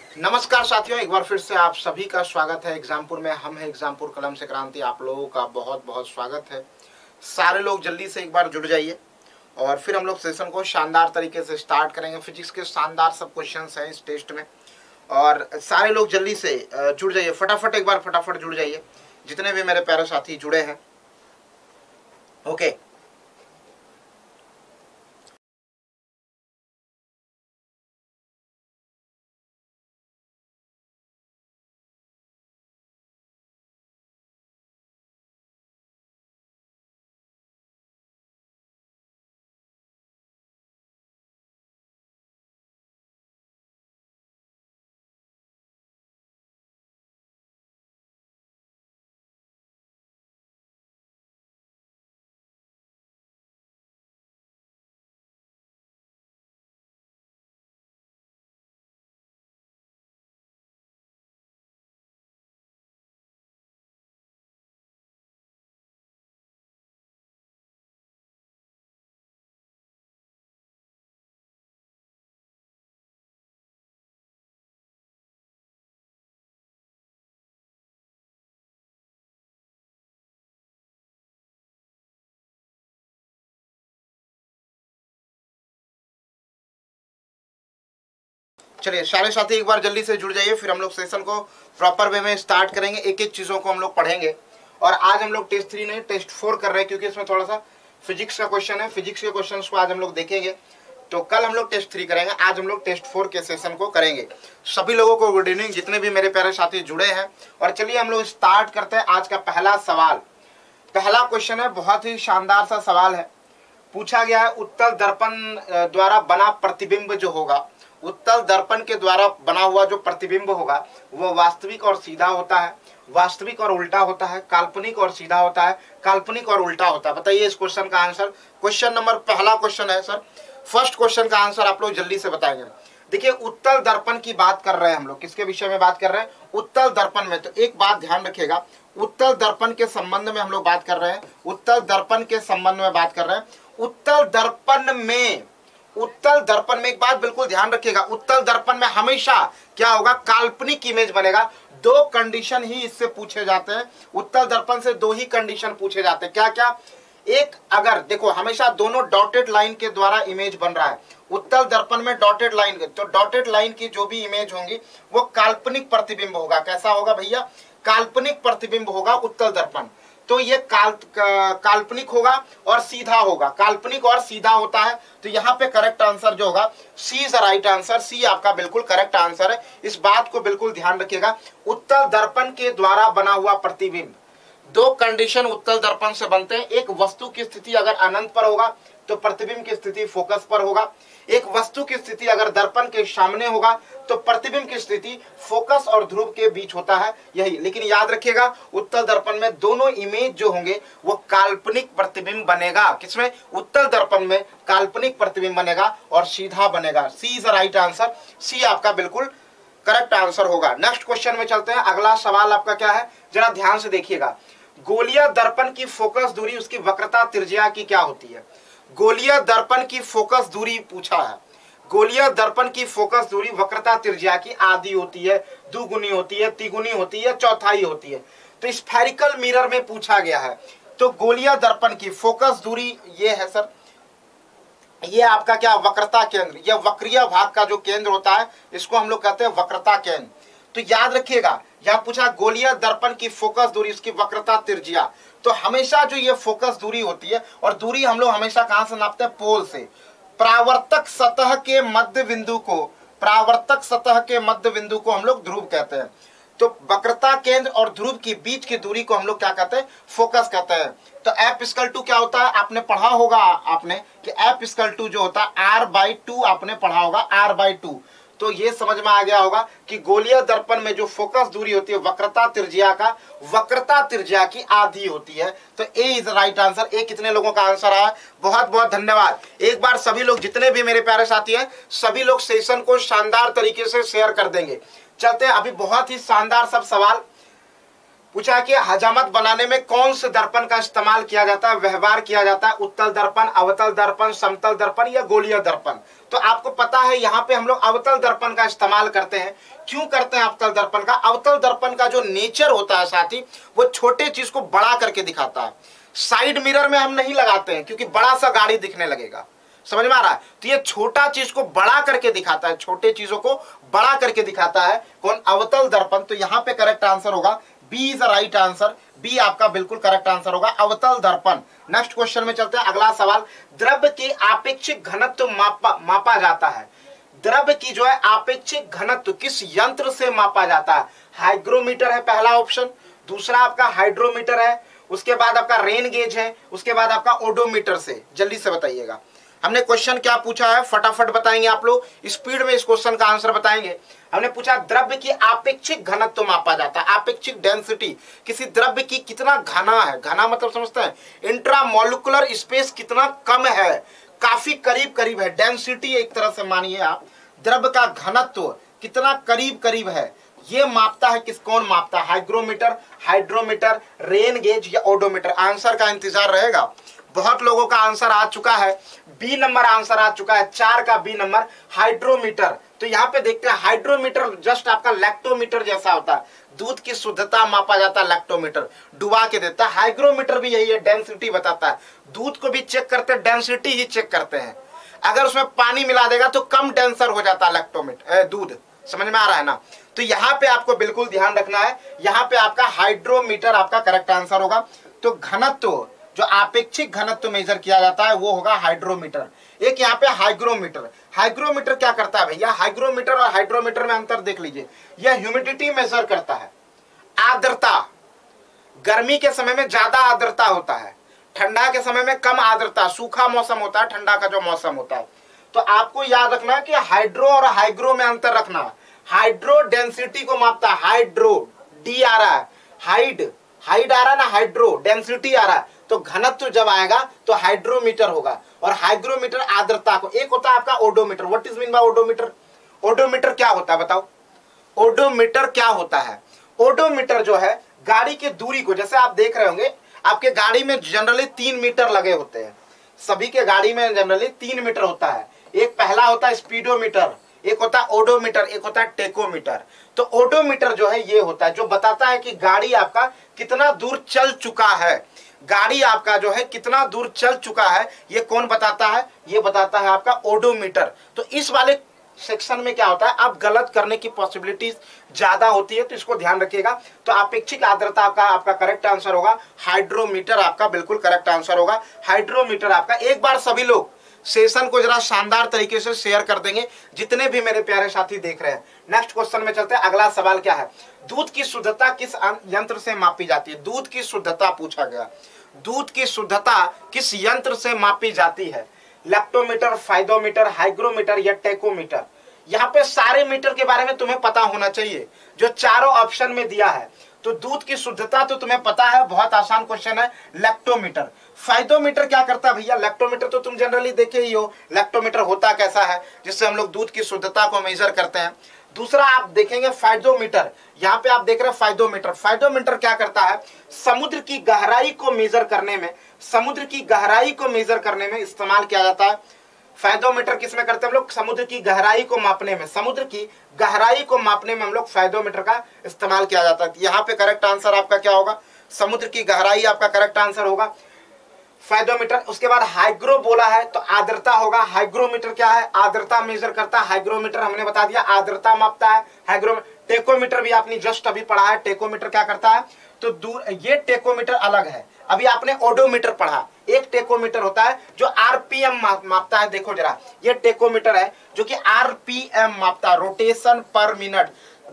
नमस्कार साथियों, एक बार फिर से आप सभी का स्वागत है एग्जामपुर में। हम हैं एग्जामपुर कलम से क्रांति। आप लोगों का बहुत बहुत स्वागत है। सारे लोग जल्दी से एक बार जुड़ जाइए और फिर हम लोग सेशन को शानदार तरीके से स्टार्ट करेंगे। फिजिक्स के शानदार सब क्वेश्चंस हैं इस टेस्ट में और सारे लोग जल्दी से जुड़ जाइए। फटाफट एक बार फटाफट जुड़ जाइए, जितने भी मेरे प्यारे साथी जुड़े हैं। ओके, चलिए सारे साथी एक बार जल्दी से जुड़ जाइए, फिर हम लोग सेशन को प्रॉपर वे में स्टार्ट करेंगे। एक एक चीज़ों को हम लोग पढ़ेंगे और आज हम लोग टेस्ट 3 नहीं टेस्ट 4 कर रहे हैं, क्योंकि इसमें थोड़ा सा फिजिक्स का क्वेश्चन है। फिजिक्स के क्वेश्चन को आज हम लोग देखेंगे, तो कल हम लोग टेस्ट 3 करेंगे, आज हम लोग टेस्ट 4 के सेशन को करेंगे। सभी लोगों को गुड इवनिंग, जितने भी मेरे प्यारे साथी जुड़े हैं। और चलिए हम लोग स्टार्ट करते हैं आज का पहला सवाल। पहला क्वेश्चन है, बहुत ही शानदार सा सवाल है। पूछा गया है, उत्तल दर्पण द्वारा बना प्रतिबिंब जो होगा, उत्तल दर्पण के द्वारा बना हुआ जो प्रतिबिंब होगा वो वास्तविक और सीधा होता है, वास्तविक और उल्टा होता है, काल्पनिक और सीधा होता है, काल्पनिक और उल्टा होता है। बताइए इस क्वेश्चन का आंसर। क्वेश्चन नंबर पहला क्वेश्चन है सर, फर्स्ट क्वेश्चन का आंसर आप लोग जल्दी से बताएंगे। देखिए, उत्तल दर्पण की बात कर रहे हैं हम लोग। किसके विषय में बात कर रहे हैं? उत्तल दर्पण में। तो एक बात ध्यान रखिएगा, उत्तल दर्पण के संबंध में हम लोग बात कर रहे हैं। उत्तल दर्पण के संबंध में बात कर रहे हैं। उत्तल दर्पण में एक बात बिल्कुल ध्यान रखिएगा, उत्तल दर्पण में हमेशा क्या होगा? काल्पनिक इमेज बनेगा। दो कंडीशन ही इससे पूछे जाते हैं। उत्तल दर्पण से दो ही कंडीशन पूछे जाते हैं। क्या क्या? एक, अगर देखो हमेशा दोनों डॉटेड लाइन के द्वारा इमेज बन रहा है। उत्तल दर्पण में डॉटेड लाइन, तो डॉटेड लाइन की जो भी इमेज होंगी वो काल्पनिक प्रतिबिंब होगा। कैसा होगा भैया? काल्पनिक प्रतिबिंब होगा उत्तल दर्पण। तो ये काल्पनिक होगा और सीधा होगा। काल्पनिक और सीधा होता है। तो यहाँ पे करेक्ट आंसर जो होगा, C is the right answer. C आपका बिल्कुल करेक्ट आंसर है। इस बात को बिल्कुल ध्यान रखिएगा। उत्तल दर्पण के द्वारा बना हुआ प्रतिबिंब, दो कंडीशन उत्तल दर्पण से बनते हैं। एक, वस्तु की स्थिति अगर अनंत पर होगा तो प्रतिबिंब की स्थिति फोकस पर होगा। एक, वस्तु की स्थिति अगर दर्पण के सामने होगा तो प्रतिबिंब की स्थिति फोकस और ध्रुव के बीच होता है। यही, लेकिन याद रखिएगा उत्तल दर्पण में दोनों इमेज जो होंगे वो काल्पनिक प्रतिबिंब बनेगा। किसमें? उत्तल दर्पण में काल्पनिक प्रतिबिंब बनेगा और सीधा बनेगा। C is the right answer. C आपका बिल्कुल करेक्ट आंसर होगा। नेक्स्ट क्वेश्चन में चलते हैं। अगला सवाल आपका क्या है, जरा ध्यान से देखिएगा। गोलीय दर्पण की फोकस दूरी, उसकी वक्रता त्रिज्या की क्या होती है? गोलीय दर्पण की फोकस दूरी पूछा है। गोलीय दर्पण की फोकस दूरी वक्रता त्रिज्या की आधी होती है, दुगुनी होती है, तिगुनी होती है, चौथाई होती है। तो स्फेरिकल मिरर में पूछा गया है। तो गोलीय दर्पण की फोकस दूरी ये है सर, ये आपका क्या? वक्रता केंद्र। यह वक्रीय भाग का जो केंद्र होता है इसको हम लोग कहते हैं वक्रता केंद्र। तो याद रखिएगा, यहां पूछा गोलीय दर्पण की फोकस दूरी, उसकी वक्रता त्रिज्या। तो हमेशा जो ये फोकस दूरी होती है, और दूरी हम लोग हमेशा कहां से नापते हैं? पोल से। परावर्तक सतह के मध्य बिंदु को, परावर्तक सतह के मध्य बिंदु को हम लोग ध्रुव कहते हैं। तो वक्रता केंद्र और ध्रुव के बीच की दूरी को हम लोग क्या कहते हैं? फोकस कहते हैं। तो F=2 क्या होता है? आपने पढ़ा होगा आपने कि F=2 जो होता है R/2, आपने पढ़ा होगा R/2। तो ये समझ में आ गया होगा कि गोलीय दर्पण में जो फोकस दूरी होती है वक्रता त्रिज्या का, वक्रता त्रिज्या की आधी होती है। तो A is right answer. A कितने लोगों का आंसर आया? बहुत बहुत धन्यवाद। एक बार सभी लोग, जितने भी मेरे प्यारे साथी हैं, सभी लोग सेशन को शानदार तरीके से शेयर कर देंगे। चलते हैं, अभी बहुत ही शानदार सब सवाल। पूछा कि हजामत बनाने में कौन से दर्पण का इस्तेमाल किया जाता है, व्यवहार किया जाता है, उत्तल दर्पण, अवतल दर्पण, समतल दर्पण या गोलीय दर्पण। तो आपको पता है यहाँ पे हम लोग अवतल दर्पण का इस्तेमाल करते हैं। क्यों करते हैं अवतल दर्पण का? अवतल दर्पण का जो नेचर होता है साथी, वो छोटे चीज को बड़ा करके दिखाता है। साइड मिरर में हम नहीं लगाते हैं क्योंकि बड़ा सा गाड़ी दिखने लगेगा, समझ में आ रहा है? तो ये छोटा चीज को बड़ा करके दिखाता है, छोटे चीजों को बड़ा करके दिखाता है कौन? अवतल दर्पण। तो यहाँ पे करेक्ट आंसर होगा B is the right answer. B आपका बिल्कुल करेक्ट आंसर होगा, अवतल दर्पण। नेक्स्ट क्वेश्चन में चलते हैं, अगला सवाल। द्रव्य की आपेक्षिक घनत्व मापा जाता है। द्रव्य की जो है आपेक्षिक घनत्व किस यंत्र से मापा जाता है? हाइग्रोमीटर है पहला ऑप्शन, दूसरा आपका हाइड्रोमीटर है, उसके बाद आपका रेन गेज है, उसके बाद आपका ओडोमीटर से। जल्दी से बताइएगा हमने क्वेश्चन क्या पूछा है, फटाफट बताएंगे आप लोग, स्पीड में इस क्वेश्चन का आंसर बताएंगे। हमने पूछा द्रव्य की आपेक्षिक घनत्व मापा जाता है, आपेक्षिक डेंसिटी, किसी द्रव्य की कितना घना है। घना मतलब समझते हैं, इंट्रामोलिकुलर स्पेस कितना कम है, काफी करीब करीब है। डेंसिटी एक तरह से मानिए आप, द्रव्य का घनत्व कितना करीब करीब है, ये मापता है। किस कौन मापता है? हाइग्रोमीटर, हाइड्रोमीटर, रेन गेज या ओडोमीटर। आंसर का इंतजार रहेगा। बहुत लोगों का आंसर आ चुका है, बी नंबर आंसर आ चुका है, 4 का बी नंबर, हाइड्रोमीटर। तो यहाँ पे देखते हैं, हाइड्रोमीटर जस्ट आपका लैक्टोमीटर जैसा होता है, दूध की शुद्धता मापा जाता है, लैक्टोमीटर डुबा के देता है। हाइग्रोमीटर भी यही है, डेंसिटी बताता है, दूध को भी चेक करते हैं, डेंसिटी ही चेक करते हैं। अगर उसमें पानी मिला देगा तो कम डेंसर हो जाता है लैक्टोमीटर दूध, समझ में आ रहा है ना? तो यहाँ पे आपको बिल्कुल ध्यान रखना है, यहाँ पे आपका हाइड्रोमीटर आपका करेक्ट आंसर होगा। तो घनत्व, जो आपेक्षिक घनत्व मेजर किया जाता है वो होगा हाइड्रोमीटर। एक यहाँ पे हाइग्रोमीटर। हाइग्रोमीटर क्या करता है भैया? हाइग्रोमीटर और हाइड्रोमीटर में अंतर देख लीजिए। यह ह्यूमिडिटी मेजर करता है, आर्द्रता। गर्मी के समय में ज्यादा आर्द्रता होता है, ठंडा के समय में कम आर्द्रता, सूखा मौसम होता है ठंडा का जो मौसम होता है। तो आपको याद रखना है कि हाइड्रो और हाइग्रो में अंतर रखना। हाइड्रो डेंसिटी को मापता है, हाइड्रो, डी आ रहा है, हाइड आ रहा है ना, हाइड्रो डेंसिटी आ रहा है, तो घनत्व जब आएगा तो हाइड्रोमीटर होगा। और हाइग्रोमीटर आर्द्रता को। एक होता है आपका odometer. What is mean by odometer? Odometer क्या होता है बताओ? ओडोमीटर क्या होता है? ओडोमीटर जो है गाड़ी की दूरी को, जैसे आप देख रहे होंगे आपके गाड़ी में जनरली 3 मीटर लगे होते हैं, सभी के गाड़ी में जनरली 3 मीटर होता है। एक पहला होता है स्पीडोमीटर, एक होता है ओडोमीटर, एक होता है टेकोमीटर। तो ओडोमीटर जो है ये होता है जो बताता है कि गाड़ी आपका कितना दूर चल चुका है, गाड़ी आपका जो है कितना दूर चल चुका है, ये कौन बताता है? ये बताता है आपका ओडोमीटर। तो इस वाले सेक्शन में क्या होता है, आप गलत करने की पॉसिबिलिटीज ज्यादा होती है, तो इसको ध्यान रखिएगा। तो अपेक्षिक आर्द्रता का आपका करेक्ट आंसर होगा हाइड्रोमीटर, आपका बिल्कुल करेक्ट आंसर होगा हाइड्रोमीटर आपका। एक बार सभी लोग सेशन को जरा शानदार तरीके से शेयर कर देंगे, जितने भी मेरे प्यारे साथी देख रहे हैं। नेक्स्ट क्वेश्चन में चलते हैं, अगला सवाल क्या है? दूध की शुद्धता किस यंत्र से मापी जाती है? दूध की शुद्धता पूछा गया, दूध की शुद्धता किस यंत्र से मापी जाती है? लैक्टोमीटर, फाइडोमीटर, हाइग्रोमीटर या टेकोमीटर? यहाँ पे सारे मीटर के बारे में तुम्हें पता होना चाहिए जो चारों ऑप्शन में दिया है। तो दूध की शुद्धता तो तुम्हें पता है, बहुत आसान क्वेश्चन है, लैक्टोमीटर। फाइडोमीटर क्या करता है भैया? लैक्टोमीटर तो तुम जनरली देखे ही हो, लैक्टोमीटर होता कैसा है, जिससे हम लोग दूध की शुद्धता को मेजर करते हैं। दूसरा आप देखेंगे फाइडोमीटर, यहाँ पे आप देख रहे हैं फाइडोमीटर। फाइडोमीटर क्या करता है? समुद्र की गहराई को मेजर करने में, समुद्र की गहराई को मेजर करने में इस्तेमाल किया जाता है। फाइडोमीटर किसमें करते हैं हम लोग? समुद्र की गहराई को मापने में, समुद्र की गहराई को मापने में हम लोग फाइडोमीटर का इस्तेमाल किया जाता है। यहाँ पे करेक्ट आंसर आपका क्या होगा? समुद्र की गहराई आपका करेक्ट आंसर होगा फाइडोमीटर। उसके बाद हाइग्रो बोला है तो आर्द्रता होगा। हाइग्रोमीटर क्या है? आर्द्रता मेजर करता है। हाइग्रोमीटर हमने बता दिया आर्द्रता मापता है। टेकोमीटर भी आपने जस्ट अभी पढ़ा है, टेकोमीटर क्या करता है? तो दूर, ये टेकोमीटर अलग है। अभी आपने ओडोमीटर पढ़ा, एक टेकोमीटर होता है जो आरपीएम मापता है। देखो जरा, ये टेकोमीटर है जो कि आरपीएम मापता है, rotation per minute.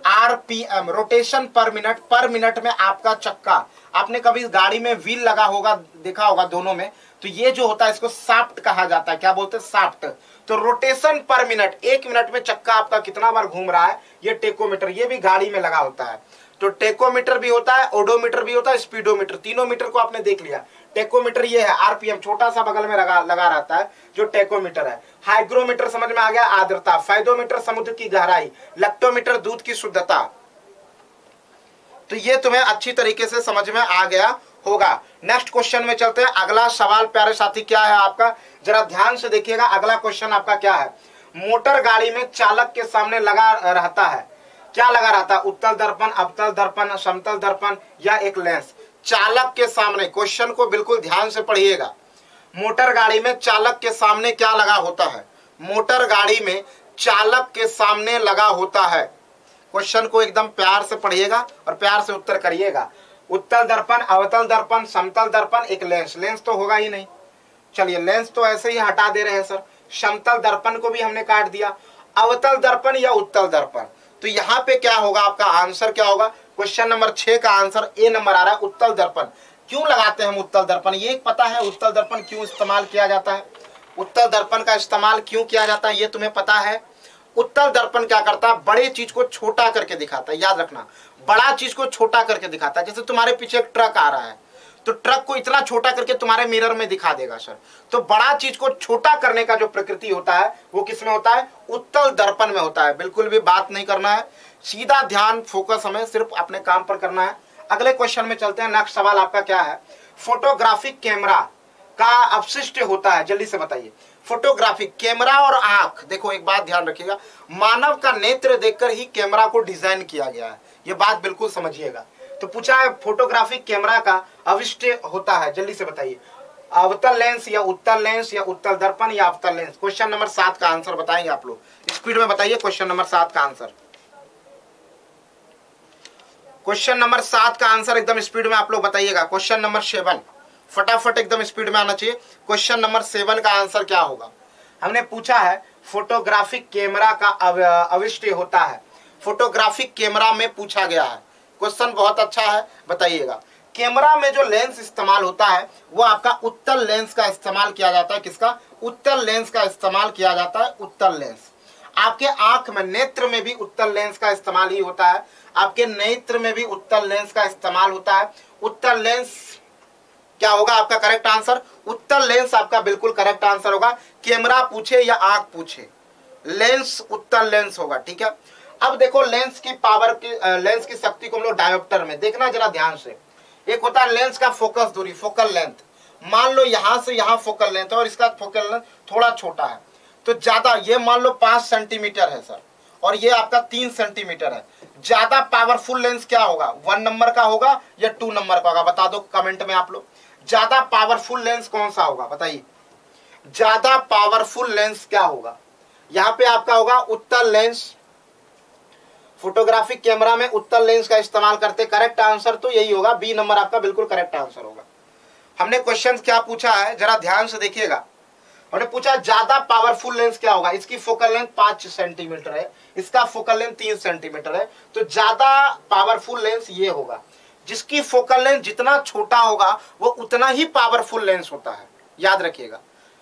RPM, rotation per minute में आपका चक्का, आपने कभी गाड़ी में व्हील लगा होगा, देखा होगा दोनों में, तो ये जो होता है इसको शाफ्ट कहा जाता है। क्या बोलते हैं? शाफ्ट। तो रोटेशन पर मिनट, 1 मिनट में चक्का आपका कितना बार घूम रहा है, ये टेकोमीटर, ये भी गाड़ी में लगा होता है। तो टेकोमीटर भी होता है, ओडोमीटर भी होता है, स्पीडोमीटर, तीनों मीटर को आपने देख लिया। टेकोमीटर ये है, आरपीएम छोटा सा बगल में लगा रहता है जो टेकोमीटर है। हाइग्रोमीटर समझ में आ गया, आर्द्रता। फाइडोमीटर समुद्र की गहराई। लैक्टोमीटर दूध की शुद्धता। तो ये तुम्हें अच्छी तरीके से समझ में आ गया होगा। नेक्स्ट क्वेश्चन में चलते हैं। अगला सवाल प्यारे साथी क्या है आपका, जरा ध्यान से देखिएगा। अगला क्वेश्चन आपका क्या है, मोटर गाड़ी में चालक के सामने लगा रहता है, क्या लगा रहता है, उत्तल दर्पण, अवतल दर्पण, समतल दर्पण या एक लेंस। चालक के सामने, क्वेश्चन को बिल्कुल ध्यान से पढ़िएगा। मोटर गाड़ी में चालक के सामने क्या लगा होता है, मोटर गाड़ी में चालक के सामने लगा होता है। क्वेश्चन को एकदम प्यार से पढ़िएगा और प्यार से उत्तर करिएगा। उत्तल दर्पण, अवतल दर्पण, समतल दर्पण, एक लेंस। लेंस तो होगा ही नहीं, चलिए लेंस तो ऐसे ही हटा दे रहे हैं सर। समतल दर्पण को भी हमने काट दिया। अवतल दर्पण या उत्तल दर्पण, तो यहाँ पे क्या होगा, आपका आंसर क्या होगा। क्वेश्चन नंबर 6 का आंसर ए नंबर आ रहा है, उत्तल दर्पण। क्यों लगाते हैं हम उत्तल दर्पण, ये पता है उत्तल दर्पण क्यों इस्तेमाल किया जाता है, उत्तल दर्पण का इस्तेमाल क्यों किया जाता है, ये तुम्हें पता है। उत्तल दर्पण क्या करता है, बड़े चीज को छोटा करके दिखाता है। याद रखना, बड़ा चीज को छोटा करके दिखाता है। जैसे तुम्हारे पीछे एक ट्रक आ रहा है, तो ट्रक को इतना छोटा करके तुम्हारे मिरर में दिखा देगा सर। तो बड़ा चीज को छोटा करने का जो प्रकृति होता है वो किसमें होता है, उत्तल दर्पण में होता है। बिल्कुल भी बात नहीं करना है, सीधा ध्यान फोकस हमें सिर्फ अपने काम पर करना है। अगले क्वेश्चन में चलते हैं। नेक्स्ट सवाल आपका क्या है, फोटोग्राफिक कैमरा का अवशिष्ट होता है, जल्दी से बताइए। फोटोग्राफिक कैमरा और आंख, देखो एक बात ध्यान रखिएगा, मानव का नेत्र देखकर ही कैमरा को डिजाइन किया गया है, ये बात बिल्कुल समझिएगा। तो पूछा है फोटोग्राफिक कैमरा का अवशिष्ट होता है, जल्दी से बताइए। अवतल लेंस या उत्तल लेंस या उत्तल दर्पण या अवतल लेंस। क्वेश्चन नंबर 7 का आंसर बताएंगे आप लोग, स्पीड में बताइए। क्वेश्चन नंबर 7 का आंसर, क्वेश्चन नंबर 7 का आंसर एकदम स्पीड में आप लोग बताइएगा। क्वेश्चन नंबर 7, फटाफट एकदम स्पीड में आना चाहिए। क्वेश्चन नंबर 7 का आंसर क्या होगा, हमने पूछा है फोटोग्राफिक कैमरा का अवशिष्ट होता है, फोटोग्राफिक कैमरा में पूछा गया है। क्वेश्चन बहुत अच्छा है, बताइएगा। कैमरा में जो लेंस इस्तेमाल होता है वो आपका उत्तल लेंस का इस्तेमाल किया जाता है। किसका, उत्तल लेंस का इस्तेमाल किया जाता है, उत्तल लेंस। आपके आंख में, नेत्र में भी उत्तल लेंस का इस्तेमाल ही होता है, आपके नेत्र में भी उत्तल लेंस का इस्तेमाल होता है। उत्तल लेंस क्या होगा आपका करेक्ट आंसर, उत्तल लेंस आपका बिल्कुल करेक्ट आंसर होगा। कैमरा पूछे या आंख पूछे, लेंस उत्तल लेंस होगा, ठीक है। अब देखो लेंस की पावर की, लेंस की शक्ति को हम लोग डायोप्टर में देखना जरा ध्यान से। एक होता है लेंस का फोकस दूरी, फोकल लेंथ। मान लो यहां से यहां फोकल लेंथ है और इसका फोकल लेंथ थोड़ा छोटा है, तो ज्यादा, ये मान लो 5 सेंटीमीटर है सर, और ये आपका 3 सेंटीमीटर है। ज्यादा पावरफुल लेंस क्या होगा, 1 नंबर का होगा या 2 नंबर का होगा, बता दो कमेंट में आप लोग। ज्यादा पावरफुल लेंस कौन सा होगा, बताइए। ज्यादा पावरफुल लेंस क्या होगा, यहां पे आपका होगा उत्तल लेंस। फोटोग्राफिक कैमरा में उत्तल लेंस का इस्तेमाल करते, करेक्ट आंसर तो यही होगा, बी नंबर आपका बिल्कुल करेक्ट आंसर होगा। हमने क्वेश्चन क्या पूछा है जरा ध्यान से देखिएगा। हमने पूछा ज्यादा पावरफुल लेंस क्या होगा, इसकी फोकल लेंथ 5 सेंटीमीटर है, इसका फोकल लेंथ 3 सेंटीमीटर है, तो ज्यादा पावरफुल लेंस ये होगा। जिसकी फोकल लेंथ जितना छोटा होगा वो उतना ही पावरफुल लेंस होता है, याद रखिएगा।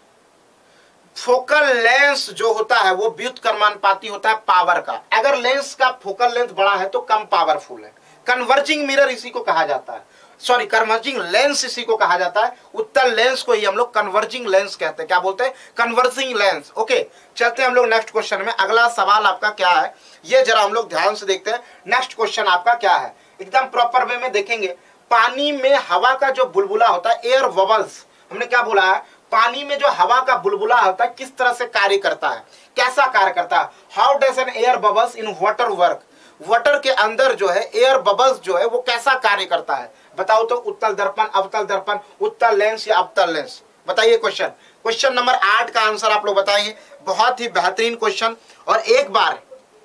फोकल लेंस जो होता है वो व्युत्क्रमानुपाती होता है पावर का। अगर लेंस का फोकल लेंथ बड़ा है तो कम पावरफुल है। कन्वर्जिंग मिरर इसी को कहा जाता है, सॉरी कन्वर्जिंग लेंस इसी को कहा जाता है। उत्तल लेंस को ही हम लोग कन्वर्जिंग लेंस कहते हैं। क्या बोलते हैं, कन्वर्जिंग लेंस। ओके, चलते हैं हम लोग नेक्स्ट क्वेश्चन में। अगला सवाल आपका क्या है ये जरा हम लोग ध्यान से देखते हैं। नेक्स्ट क्वेश्चन आपका क्या है, एकदम प्रॉपर वे में देखेंगे। पानी में हवा का जो बुलबुला होता है, एयर बबल्स, हमने क्या बोला है, पानी में जो हवा का बुलबुला होता है किस तरह से कार्य करता है, कैसा कार्य करता है। How does an air bubbles in water work, water के अंदर जो है एयर बबल्स जो है वो कैसा कार्य करता है, बताओ तो। उत्तल दर्पण, अवतल दर्पण, उत्तल लेंस या अवतल लेंस, बताइए। क्वेश्चन, क्वेश्चन नंबर 8 का आंसर आप लोग बताइए। बहुत ही बेहतरीन क्वेश्चन। और एक बार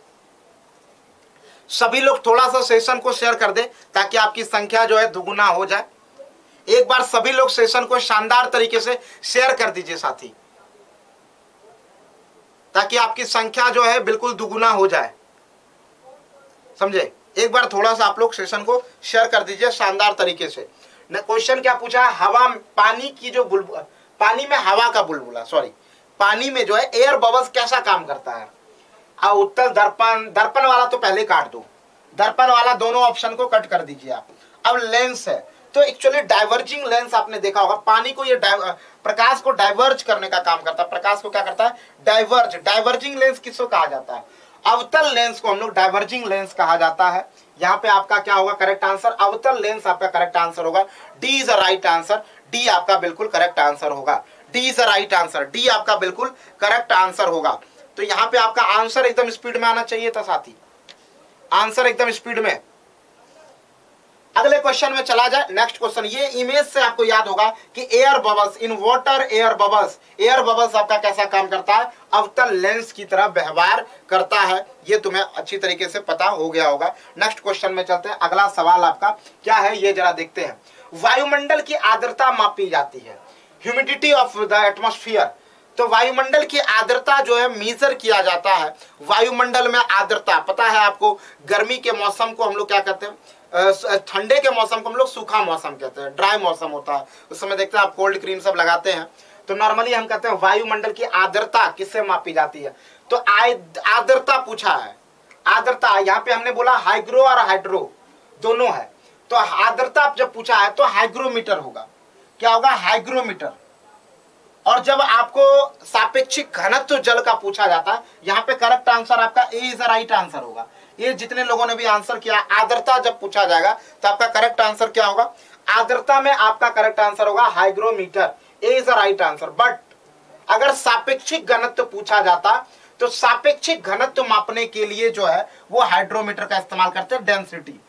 सभी लोग थोड़ा सा सेशन को शेयर कर दे ताकि आपकी संख्या जो है दुगुना हो जाए। एक बार सभी लोग सेशन को शानदार तरीके से शेयर कर दीजिए साथी, ताकि आपकी संख्या जो है बिल्कुल दुगुना हो जाए, समझे। एक बार थोड़ा सा आप लोग सेशन को शेयर कर दीजिए शानदार तरीके से। क्वेश्चन क्या पूछा है, हवा, पानी की जो बुलबुला, पानी में हवा का बुलबुला, सॉरी पानी में जो है एयर बबल्स कैसा काम करता है। उत्तल दर्पण, दर्पण वाला तो पहले काट दो, दर्पण वाला दोनों ऑप्शन को कट कर दीजिए आप। अब लेंस है तो एक्चुअली डाइवर्जिंग लेंस आपने देखा होगा, पानी को ये प्रकाश को डाइवर्ज करने का काम करता है। प्रकाश को क्या करता है, डाइवर्ज। डाइवर्जिंग लेंस किसको कहा जाता है, अवतल लेंस को हम लोग डाइवर्जिंग लेंस कहा जाता है। यहाँ पे आपका क्या होगा करेक्ट आंसर, अवतल लेंस आपका करेक्ट आंसर होगा। D is a right answer, D आपका बिल्कुल करेक्ट आंसर होगा। D is a right answer, D आपका बिल्कुल करेक्ट आंसर होगा। तो यहाँ पे आपका आंसर एकदम स्पीड में आना चाहिए था साथी, आंसर एकदम स्पीड में। अगले क्वेश्चन में चला जाए, नेक्स्ट क्वेश्चन। ये इमेज से आपको याद होगा कि air bubbles in water, air bubbles आपका कैसा काम करता है, अवतल लेंस की तरह व्यवहार करता है। ये तुम्हें अच्छी तरीके से पता हो गया होगा। नेक्स्ट क्वेश्चन में चलते हैं। अगला सवाल आपका क्या है ये जरा देखते हैं। वायुमंडल की आर्द्रता मापी जाती है, ह्यूमिडिटी ऑफ द एटमॉस्फेयर। तो वायुमंडल की आर्द्रता जो है मेजर किया जाता है। वायुमंडल में आर्द्रता पता है आपको, गर्मी के मौसम को हम लोग क्या कहते हैं, ठंडे के मौसम को हम लोग सूखा मौसम कहते हैं, ड्राई मौसम होता है। उस समय देखते हैं आप कोल्ड क्रीम सब लगाते हैं। तो नॉर्मली हम कहते हैं वायुमंडल की आर्द्रता किससे मापी जाती है। तो आर्द्रता पूछा है, आर्द्रता यहाँ पे हमने बोला हाइग्रो और हाइड्रो दोनों है। तो आर्द्रता जब पूछा है तो हाइग्रोमीटर होगा। क्या होगा, हाइग्रोमीटर। और जब आपको सापेक्षिक घनत्व जल का पूछा जाता है, यहाँ पे करेक्ट आंसर आपका A is the right answer होगा। ये जितने लोगों ने भी आंसर किया, आर्द्रता जब पूछा जाएगा तो आपका करेक्ट आंसर क्या होगा, आर्द्रता में आपका करेक्ट आंसर होगा hygrometer, A is the right answer. But अगर सापेक्षिक घनत्व पूछा जाता तो सापेक्षिक घनत्व मापने के लिए जो है वो हाइड्रोमीटर का इस्तेमाल करते हैं, डेंसिटी।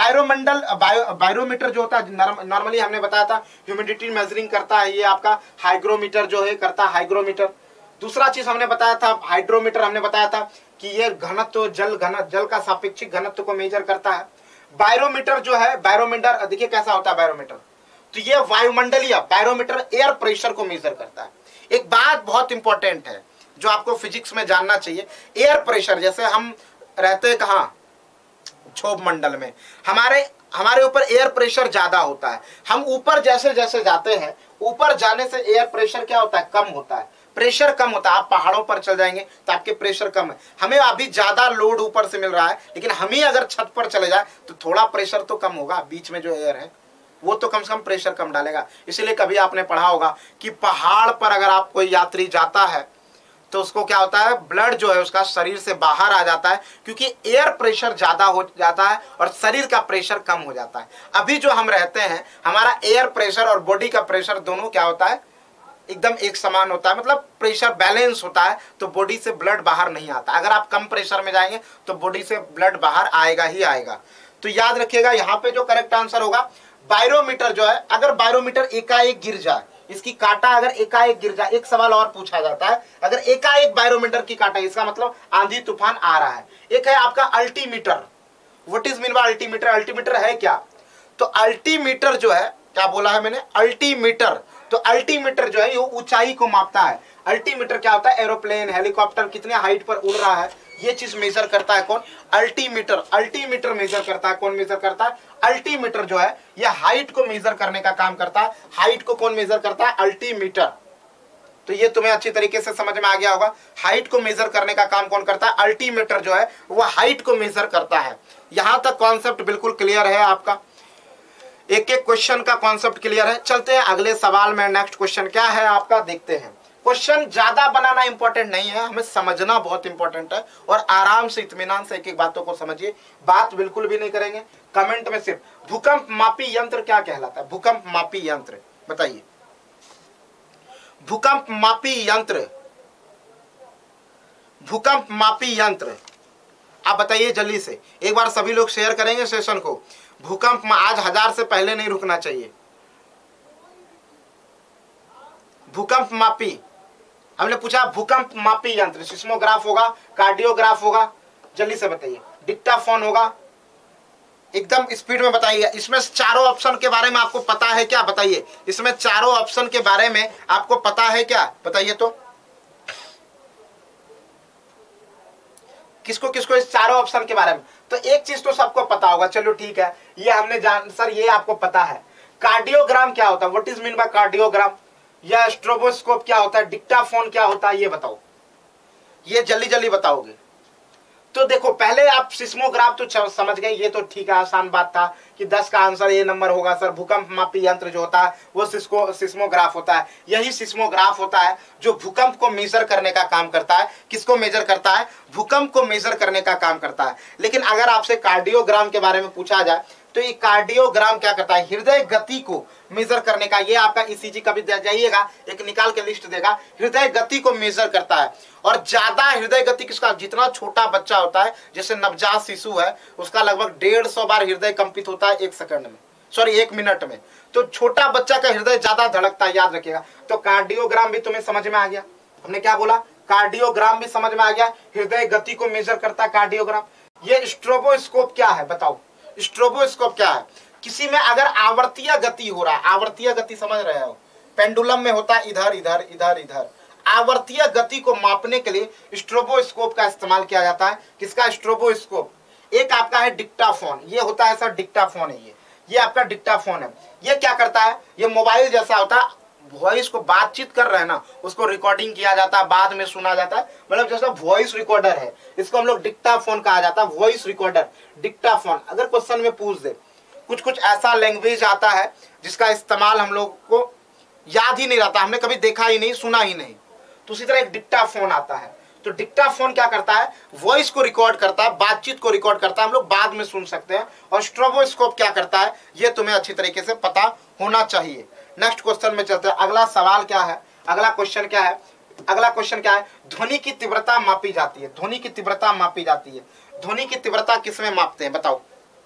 बायोमीटर जो होता है नॉर्मली हमने बताया था ह्यूमिडिटी मेजरिंग करता है, ये आपका हाइग्रोमीटर जो है करता है हाइग्रोमीटर। दूसरा चीज हमने बताया था हाइड्रोमीटर, हमने बताया था कि ये घनत्व जल का सापेक्षिक घनत्व को मेजर करता है। बायोमीटर जो है, बायोमीटर देखिए कैसा होता है बायोमीटर, तो ये वायुमंडलीय बायोमीटर एयर प्रेशर को मेजर करता है। एक बात बहुत इंपॉर्टेंट है जो आपको फिजिक्स में जानना चाहिए, एयर प्रेशर, जैसे हम रहते हैं कहाँ, क्षोभ मंडल में, हमारे ऊपर एयर प्रेशर ज्यादा होता है। हम ऊपर जैसे जैसे जाते हैं, ऊपर जाने से एयर प्रेशर क्या होता है, कम होता है, प्रेशर कम होता है। आप पहाड़ों पर चल जाएंगे तो आपके प्रेशर कम है। हमें अभी ज्यादा लोड ऊपर से मिल रहा है, लेकिन हम ही अगर छत पर चले जाए तो थोड़ा प्रेशर तो कम होगा, बीच में जो एयर है वो तो कम से कम प्रेशर कम डालेगा। इसीलिए कभी आपने पढ़ा होगा कि पहाड़ पर अगर आप कोई यात्री जाता है तो उसको क्या होता है, ब्लड जो है उसका शरीर से बाहर आ जाता है, क्योंकि एयर प्रेशर ज्यादा हो जाता है और शरीर का प्रेशर कम हो जाता है। अभी जो हम रहते हैं, हमारा एयर प्रेशर और बॉडी का प्रेशर दोनों क्या होता है, एकदम एक समान होता है, मतलब प्रेशर बैलेंस होता है, तो बॉडी से ब्लड बाहर नहीं आता। अगर आप कम प्रेशर में जाएंगे तो बॉडी से ब्लड बाहर आएगा ही आएगा। तो याद रखिएगा यहाँ पे जो करेक्ट आंसर होगा बायोमीटर जो है, अगर बायोमीटर एकाएक गिर जाए, इसकी कांटा अगर एकाएक गिर जाए, एक सवाल और पूछा जाता है, अगर एकाएक बायोमीटर की कांटा, इसका मतलब आंधी तूफान आ रहा है। एक है आपका altimeter. What is mean by altimeter, altimeter है क्या, तो अल्टीमीटर जो है, क्या बोला है मैंने, अल्टीमीटर। तो अल्टीमीटर जो है ये ऊंचाई को मापता है। अल्टीमीटर क्या होता है, एरोप्लेन, हेलीकॉप्टर कितने हाइट पर उड़ रहा है, ये चीज मेजर करता है कौन, अल्टीमीटर। अल्टीमीटर मेजर करता है, कौन मेजर करता है, अल्टीमीटर जो है ये हाइट को मेजर करने का काम करता है। हाइट को कौन मेजर करता है, अल्टीमीटर। तो ये तुम्हें अच्छी तरीके से समझ में आ गया होगा, हाइट को मेजर करने का काम कौन करता है, अल्टीमीटर जो है वो हाइट को मेजर करता है। यहां तक कॉन्सेप्ट बिल्कुल क्लियर है आपका, एक एक क्वेश्चन का कॉन्सेप्ट क्लियर है। चलते हैं अगले सवाल में। नेक्स्ट क्वेश्चन क्या है आपका, देखते हैं। क्वेश्चन ज्यादा बनाना इंपॉर्टेंट नहीं है, हमें समझना बहुत इंपॉर्टेंट है, और आराम से इत्मीनान से एक एक बातों को समझिए, बात बिल्कुल भी नहीं करेंगे कमेंट में सिर्फ। भूकंप मापी यंत्र क्या कहलाता है, भूकंप मापी यंत्र बताइए, भूकंप मापी यंत्र, भूकंप मापी यंत्र आप बताइए जल्दी से, एक बार सभी लोग शेयर करेंगे सेशन को। भूकंप आज 1000 से पहले नहीं रुकना चाहिए। भूकंप मापी, हमने पूछा भूकंप मापी यंत्र, सिस्मोग्राफ होगा, कार्डियोग्राफ होगा, जल्दी से बताइए, डिक्टाफोन होगा, एकदम स्पीड में बताइए। इसमें चारों ऑप्शन के बारे में आपको पता है क्या, बताइए, इसमें चारों ऑप्शन के बारे में आपको पता है क्या, बताइए तो, किसको किसको इस चारों ऑप्शन के बारे में। तो एक चीज तो सबको पता होगा, चलो ठीक है, ये हमने जान, सर ये आपको पता है। कार्डियोग्राम क्या होता है, what is mean by cardiogram, या स्ट्रोबोस्कोप क्या होता है, डिक्टाफोन क्या होता है, ये बताओ, ये जल्दी जल्दी बताओगे। तो देखो पहले आप सिस्मोग्राफ तो समझ गए, ये तो ठीक है, आसान बात था कि 10 का आंसर ए नंबर होगा सर। भूकंप मापी यंत्र जो होता है वो सिस्मोग्राफ होता है। यही सिस्मोग्राफ होता है जो भूकंप को मेजर करने का काम करता है। किसको मेजर करता है? भूकंप को मेजर करने का काम करता है। लेकिन अगर आपसे कार्डियोग्राम के बारे में पूछा जाए तो ये कार्डियोग्राम क्या करता है? हृदय गति को मेजर करने का। ये आपका ईसीजी कभी जाइएगा एक निकाल के लिस्ट देगा, हृदय गति को मेजर करता है। और ज्यादा हृदय गति किसका? जितना छोटा बच्चा होता है, जैसे नवजात शिशु है, उसका लगभग 150 बार हृदय कंपित होता है 1 सेकंड में, सॉरी 1 मिनट में। तो छोटा बच्चा का हृदय ज्यादा धड़कता है, याद रखिएगा। तो कार्डियोग्राम भी तुम्हें समझ में आ गया। हमने क्या बोला? कार्डियोग्राम भी समझ में आ गया, हृदय गति को मेजर करता है कार्डियोग्राम। ये स्ट्रोबोस्कोप क्या है बताओ? स्ट्रोबोस्कोप क्या है? किसी में अगर आवर्तीय गति हो रहा है, आवर्तीय गति समझ रहे हो, पेंडुलम में होता है इधर इधर इधर इधर, आवर्तीय गति को मापने के लिए स्ट्रोबोस्कोप का इस्तेमाल किया जाता है। किसका? स्ट्रोबोस्कोप। एक आपका है डिक्टाफोन, ये होता है सर डिक्टाफोन है, ये आपका डिक्टाफोन है। ये क्या करता है? ये मोबाइल जैसा होता है, वॉइस को बातचीत कर रहे हैं ना, उसको रिकॉर्डिंग किया जाता है, बाद में सुना जाता है, मतलब जैसा वॉइस रिकॉर्डर है। इसको हम लोग डिक्टाफोन कहा जाता है, वॉइस रिकॉर्डर, डिक्टाफोन। अगर क्वेश्चन में पूछ दे, कुछ कुछ ऐसा लैंग्वेज आता है जिसका इस्तेमाल हम लोग को याद ही नहीं रहता, हमने कभी देखा ही नहीं, सुना ही नहीं, तो उसी तरह एक डिक्टाफोन आता है। तो डिक्टाफोन क्या करता है? वॉइस को रिकॉर्ड करता है, बातचीत को रिकॉर्ड करता है, हम लोग बाद में सुन सकते हैं। और स्ट्रोबोस्कोप क्या करता है, ये तुम्हें अच्छी तरीके से पता होना चाहिए। नेक्स्ट क्वेश्चन में चलते हैं। अगला सवाल क्या है? अगला क्वेश्चन क्या है? अगला क्वेश्चन क्या है? ध्वनि की तीव्रता मापी जाती है। ध्वनि की तीव्रता मापी जाती है। ध्वनि की तीव्रता किसमें मापते हैं बताओ?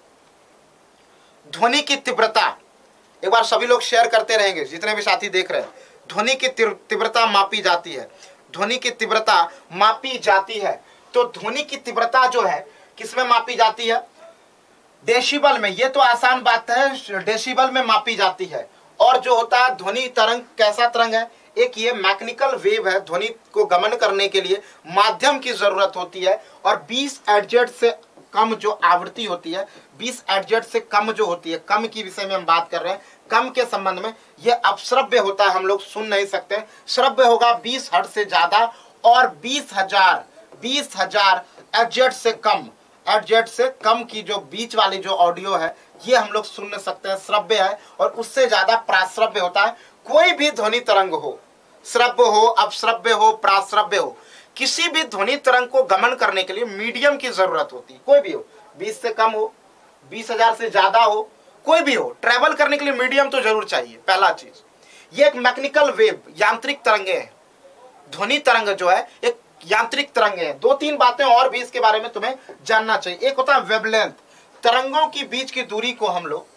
ध्वनि की तीव्रता एक बार सभी लोग शेयर करते रहेंगे, जितने भी साथी देख रहे हैं। ध्वनि की तीव्रता मापी जाती है। ध्वनि की तीव्रता मापी जाती है। तो ध्वनि की तीव्रता जो है किसमें मापी जाती है? डेसिबल में। ये तो आसान बात है, डेसिबल में मापी जाती है। और जो होता है ध्वनि तरंग, कैसा तरंग है? एक ये मैकेनिकल वेव है, ध्वनि को गमन करने के लिए माध्यम की जरूरत होती है। और 20 हर्ट्ज से कम जो आवृत्ति होती है, 20 हर्ट्ज से कम जो होती है, कम की विषय में हम बात कर रहे हैं, कम के संबंध में ये अपश्रव्य होता है, हम लोग सुन नहीं सकते। श्रव्य होगा 20 हर्ट्ज से ज्यादा और 20,000 हर्ट्ज से कम, हर्ट्ज से कम की जो बीच वाली जो ऑडियो है ये हम लोग सुन सकते हैं, श्रव्य है। और उससे ज्यादा प्राश्रव्य होता है। कोई भी ध्वनि तरंग हो, श्रव्य हो, अपश्रव्य हो, प्राश्रव्य हो, किसी भी ध्वनि तरंग को गमन करने के लिए मीडियम की जरूरत होती है। कोई भी हो, 20 से कम हो, 20,000 से ज्यादा हो, कोई भी हो, ट्रेवल करने के लिए मीडियम तो जरूर चाहिए। पहला चीज, ये एक मैकेनिकल वेव, यांत्रिक तरंगे हैं। ध्वनि तरंग जो है एक यांत्रिक तरंगे हैं। 2-3 बातें और भी इसके बारे में तुम्हें जानना चाहिए। एक होता है वेवलेंथ, तरंगों की बीच की दूरी को हम लोग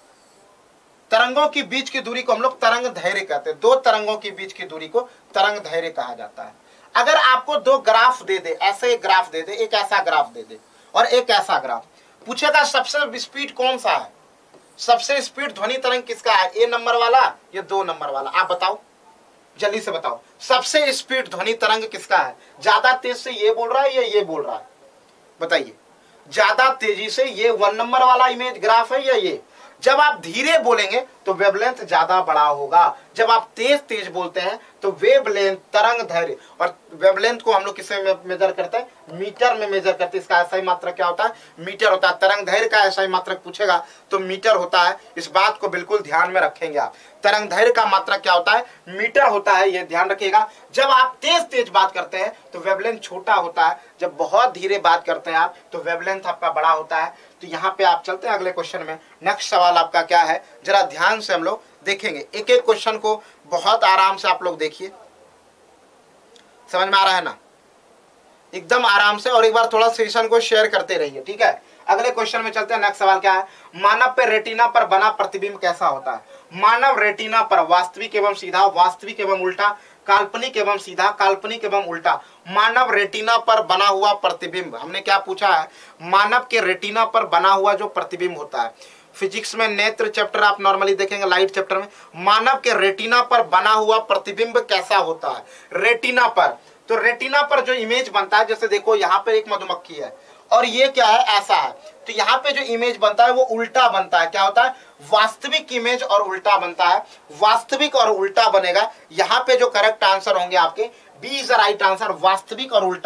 तरंग धैर्य कहते हैं। 2 तरंगों की बीच की दूरी को तरंग धैर्य कहा जाता है। अगर आपको 2 ग्राफ दे दे, ऐसे एक ग्राफ दे दे, एक ऐसा ग्राफ दे दे और एक ऐसा ग्राफ, पूछेगा सबसे स्पीड कौन सा है? सबसे स्पीड ध्वनि तरंग किसका है? ए नंबर वाला या 2 नंबर वाला? आप बताओ, जल्दी से बताओ, सबसे स्पीड ध्वनि तरंग किसका है? ज्यादा तेज से ये बोल रहा है या ये बोल रहा है? बताइए, ज्यादा तेजी से ये 1 नंबर वाला इमेज ग्राफ है या ये? जब आप धीरे बोलेंगे तो वेवलेंथ ज्यादा बड़ा होगा, जब आप तेज तेज बोलते हैं तो वेवलेंथ, तरंग दैर्घ्य। और वेवलेंथ को हम लोग किससे मेजर करते हैं? मीटर में मेजर करते हैं। इसका SI मात्रक क्या होता है? मीटर होता है। तरंग दैर्घ्य का SI मात्रक पूछेगा तो मीटर होता है। इस बात को बिल्कुल ध्यान में रखेंगे आप। तरंग दैर्घ्य का मात्रक क्या होता है? मीटर होता है, ये ध्यान रखिएगा। जब आप तेज तेज बात करते हैं तो वेवलेंथ छोटा होता है, जब बहुत धीरे बात करते हैं आप तो वेवलेंथ आपका बड़ा होता है। तो यहाँ पे आप चलते हैं अगले क्वेश्चन में। नेक्स्ट सवाल आपका क्या है, जरा ध्यान से हम लोग देखेंगे। एक एक क्वेश्चन को बहुत आराम से आप लोग देखिए, समझ में आ रहा है ना? एकदम आराम से। और एक बार थोड़ा सेशन को शेयर करते रहिए, ठीक है? अगले क्वेश्चन में चलते हैं। नेक्स्ट सवाल क्या है? मानव पे रेटिना पर बना प्रतिबिंब कैसा होता है? मानव रेटिना पर वास्तविक एवं सीधा, वास्तविक एवं उल्टा, काल्पनिक एवं सीधा, काल्पनिक एवं उल्टा, मानव रेटिना पर बना हुआ प्रतिबिंब। हमने क्या पूछा है? मानव के रेटिना पर बना हुआ जो प्रतिबिंब होता है। फिजिक्स में नेत्र चैप्टर आप नॉर्मली देखेंगे, लाइट चैप्टर में, मानव के रेटिना पर बना हुआ प्रतिबिंब कैसा होता है? रेटिना पर, तो रेटिना पर जो इमेज बनता है, जैसे देखो यहाँ पे एक मधुमक्खी है और ये क्या है? ऐसा है। तो यहाँ पे जो इमेज बनता है वो उल्टा बनता है। क्या होता है? वास्तविक इमेज और उल्टा बनता है। वास्तविक और उल्टा बनेगा। यहाँ पे जो करेक्ट आंसर होंगे आपके, B is the right answer, वास्तविक और उल्टा।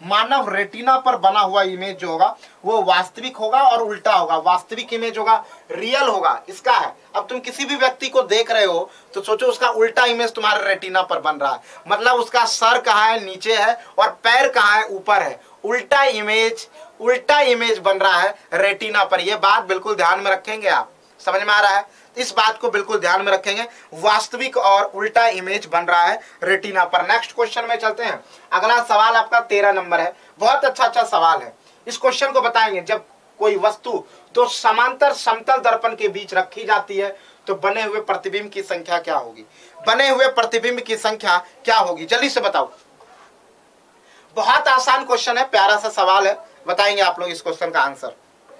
मानव रेटिना पर बना हुआ इमेज जो होगा वो वास्तविक होगा और उल्टा होगा। वास्तविक इमेज होगा, रियल होगा, इसका है। अब तुम किसी भी व्यक्ति को देख रहे हो तो सोचो उसका उल्टा इमेज तुम्हारे रेटिना पर बन रहा है, मतलब उसका सर कहाँ है, नीचे है, और पैर कहाँ है, ऊपर है। उल्टा इमेज बन रहा है रेटिना पर। यह बात बिल्कुल ध्यान में रखेंगे आप, समझ में आ रहा है? इस बात को बिल्कुल ध्यान में रखेंगे, वास्तविक और उल्टा इमेज बन रहा है रेटिना पर। नेक्स्ट क्वेश्चन में चलते हैं। अगला सवाल आपका 13 नंबर है, बहुत अच्छा सवाल है। इस क्वेश्चन को बताएंगे, जब कोई वस्तु दो समांतर समतल दर्पण के बीच रखी जाती है तो बने हुए प्रतिबिंब की संख्या क्या होगी? बने हुए प्रतिबिंब की संख्या क्या होगी, जल्दी से बताओ। बहुत आसान क्वेश्चन है, प्यारा सा सवाल है, बताएंगे आप लोग इस क्वेश्चन का आंसर।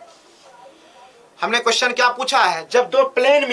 हमने क्वेश्चन क्या पूछा है, जब दो प्लेन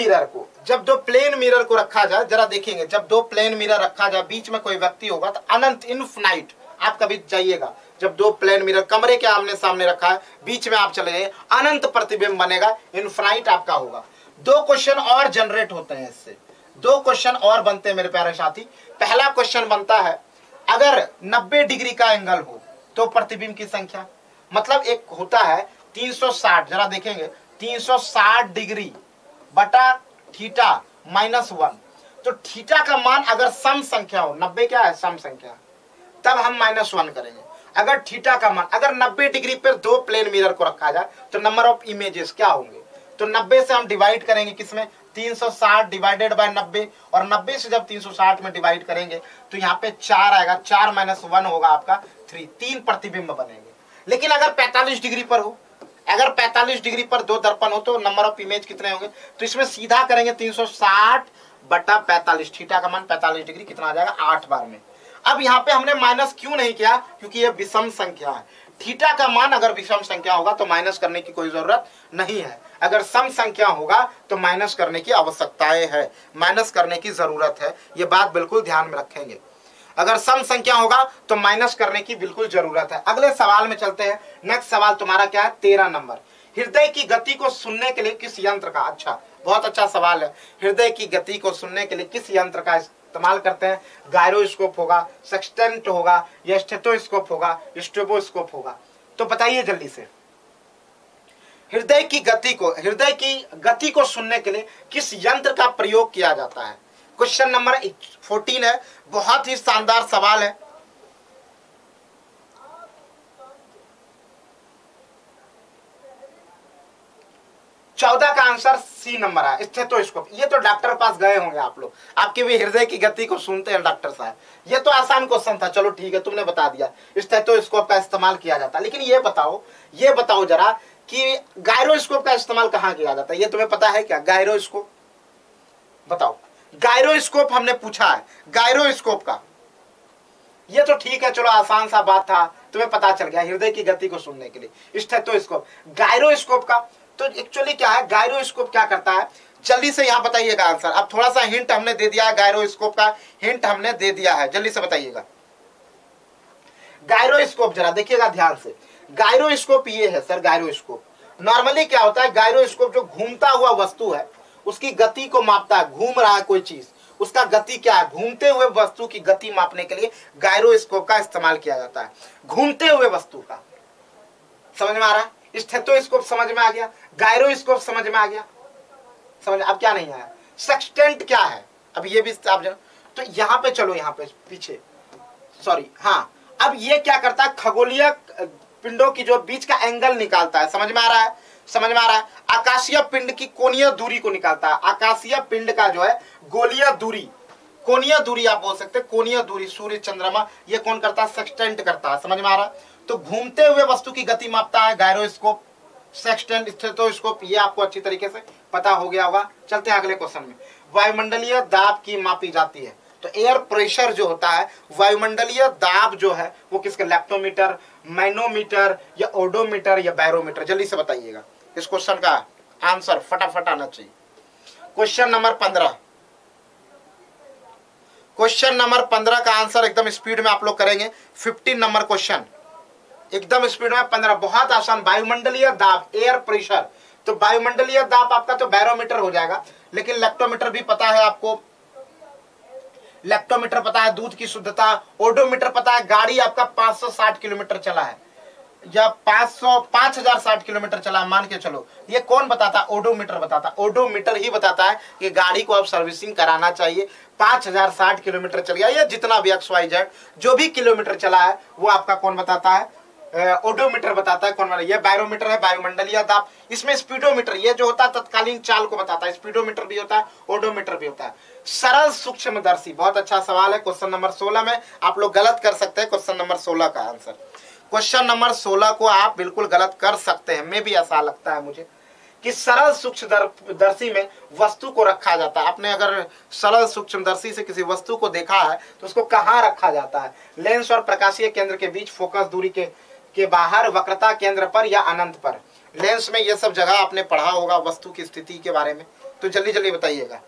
मिरर को रखा जाए, जरा देखेंगे, जब दो प्लेन मिरर रखा जाए, बीच में कोई व्यक्ति होगा तो अनंत, इनफिनाइट, आप कभी जाइएगा, जब दो प्लेन मिरर कमरे के आमने सामने रखा है, बीच में आप चले जाइए, अनंत प्रतिबिंब बनेगा, इनफिनाइट आपका होगा। दो क्वेश्चन और जनरेट होते हैं इससे, दो क्वेश्चन और बनते हैं मेरे प्यारे साथी। पहला क्वेश्चन बनता है, अगर 90 डिग्री का एंगल हो तो प्रतिबिंब की संख्या, मतलब एक होता है 360, जरा देखेंगे, 360 डिग्री बटा थीटा -1, तो थीटा का मान अगर सम संख्या हो, 90 क्या है, सम संख्या, तब हम -1 करेंगे। अगर थीटा का मान, अगर 90 डिग्री पर दो प्लेन मिरर को रखा जाए तो नंबर ऑफ इमेजेस क्या होंगे, तो 90 से हम डिवाइड करेंगे, किसमें, 360 डिवाइडेड बाय 90, और 90 से जब 360 में डिवाइड करेंगे तो यहाँ पे 4 आएगा, 4 - 1 होगा आपका 3, 3 प्रतिबिंब बनेंगे। लेकिन अगर 45 डिग्री पर हो, अगर 45 डिग्री पर दो दर्पण हो तो नंबर ऑफ इमेज कितने होंगे, तो इसमें सीधा करेंगे 360 बटा 45, थीटा का मान 45 डिग्री, कितना आ जाएगा, 8 बार में। अब यहाँ पे हमने माइनस क्यों नहीं किया, क्योंकि ये विषम संख्या है। थीटा का मान अगर विषम संख्या होगा तो माइनस करने की कोई जरूरत नहीं है, अगर सम संख्या होगा तो माइनस करने की आवश्यकताएं है, माइनस करने की जरूरत है, ये बात बिल्कुल ध्यान में रखेंगे। अगर सम संख्या होगा तो माइनस करने की बिल्कुल जरूरत है। अगले सवाल में चलते हैं। नेक्स्ट सवाल तुम्हारा क्या है, 13 नंबर, हृदय की गति को सुनने के लिए किस यंत्र का, अच्छा बहुत अच्छा सवाल है, हृदय की गति को सुनने के लिए किस यंत्र का इस्तेमाल करते हैं? गायरोस्कोप होगा, सेक्सटेंट होगा, या स्टेथोस्कोप होगा, स्टेथोस्कोप होगा, तो बताइए जल्दी से। हृदय की गति को सुनने के लिए किस यंत्र का प्रयोग किया जाता है? क्वेश्चन नंबर 14 है, बहुत ही शानदार सवाल है। चौदह का आंसर सी नंबर है, स्टेथोस्कोप। ये तो डॉक्टर पास गए होंगे आप लोग, आपके भी हृदय की गति को सुनते हैं डॉक्टर साहब। ये तो आसान क्वेश्चन था, चलो ठीक है, तुमने बता दिया स्टेथोस्कोप का इस्तेमाल किया जाता है। लेकिन ये बताओ जरा कि गायरोस्कोप का इस्तेमाल कहाँ किया जाता है, ये तुम्हें पता है क्या? गायरोस्कोप बताओ, गायरोस्कोप हमने पूछा है, गायरोस्कोप का, ये तो ठीक है, चलो आसान सा बात था, तुम्हें पता चल गया हृदय की गति को सुनने के लिए स्टेथोस्कोप। गायरोस्कोप का तो एक्चुअली क्या है, गायरोस्कोप क्या करता है, जल्दी से यहां बताइएगा आंसर। अब थोड़ा सा हिंट हमने दे दिया है, गायरोस्कोप का हिंट हमने दे दिया है, जल्दी से बताइएगा। गायरोस्कोप जरा देखिएगा ध्यान से, गायरोस्कोप ये है सर, गायरोस्कोप नॉर्मली क्या होता है, गायरोस्कोप जो घूमता हुआ वस्तु है उसकी गति को मापता है, घूम रहा है कोई चीज, उसका गति क्या है, घूमते हुए वस्तु की गति मापने के लिए गायरोस्कोप का इस्तेमाल किया जाता है, घूमते हुए वस्तु का। समझ में आ रहा है? स्टेथोस्कोप समझ में आ गया, गायरोस्कोप समझ में आ गया, समझ, अब क्या नहीं आया, सेक्सटेंट क्या है, अब ये भी आप जानो। तो यहाँ पे चलो, यहाँ पे पीछे, सॉरी, हाँ, अब ये क्या करता है, खगोलीय पिंडों की जो बीच का एंगल निकालता है, समझ में आ रहा है, समझ में आ रहा है। आकाशीय पिंड की कोणीय दूरी को निकालता है, आकाशीय पिंड का जो है गोलीय दूरी, कोणीय दूरी आप बोल सकते हैं, कोणीय दूरी, सूर्य चंद्रमा, ये कौन करता है, सेक्सटेंट करता है, समझ में आ रहा है। तो घूमते हुए वस्तु की गति मापता है गायरोस्कोप, सेक्सटेंट, स्टेथोस्कोप, ये आपको अच्छी तरीके से पता हो गया होगा। चलते हैं अगले क्वेश्चन में। वायुमंडलीय दाब की मापी जाती है, तो एयर प्रेशर जो होता है, वायुमंडलीय दाब जो है वो किसके, लैप्टोमीटर, मैनोमीटर, या ओडोमीटर, या बैरोमीटर, जल्दी से बताइएगा। इस क्वेश्चन का आंसर फटाफट आना चाहिए। क्वेश्चन नंबर 15, क्वेश्चन नंबर 15 का आंसर एकदम स्पीड में आप लोग करेंगे। 15 नंबर क्वेश्चन एकदम स्पीड में, 15 बहुत आसान। वायुमंडलीय दाब, एयर प्रेशर, तो वायुमंडलीय दाब आपका तो बैरोमीटर हो जाएगा, लेकिन लैप्टोमीटर भी पता है आपको, लेक्टोमीटर पता है दूध की शुद्धता, ओडोमीटर पता है गाड़ी आपका 560 किलोमीटर चला है या 5060 किलोमीटर चला है, मान के चलो। ये कौन बताता है? ओडोमीटर बताता है। ओडोमीटर ही बताता है कि गाड़ी को आप सर्विसिंग कराना चाहिए। 5060 किलोमीटर चल गया, या जितना भी XYZ जो भी किलोमीटर चला है वो आपका कौन बताता है? ओडोमीटर बताता है। कौन? ये बैरोमीटर है, वायुमंडलीय दाब। इसमें स्पीडोमीटर ये जो होता है तत्कालीन चाल को बताता है, स्पीडोमीटर भी होता है, ओडोमीटर भी होता है। सरल सूक्ष्मदर्शी, बहुत अच्छा सवाल है। क्वेश्चन नंबर 16 में आप लोग गलत कर सकते हैं क्वेश्चन नंबर 16 का आंसर। क्वेश्चन नंबर 16 को आप बिल्कुल गलत कर सकते हैं, मैं भी ऐसा लगता है मुझे, कि सरल सूक्ष्मदर्शी में वस्तु को रखा जाता है। आपने अगर सरल सूक्ष्मदर्शी से किसी वस्तु को देखा है तो उसको कहाँ रखा जाता है? लेंस और प्रकाशीय केंद्र के बीच, फोकस दूरी के बाहर, वक्रता केंद्र पर, या अनंत पर। लेंस में ये सब जगह आपने पढ़ा होगा वस्तु की स्थिति के बारे में, तो जल्दी जल्दी बताइएगा।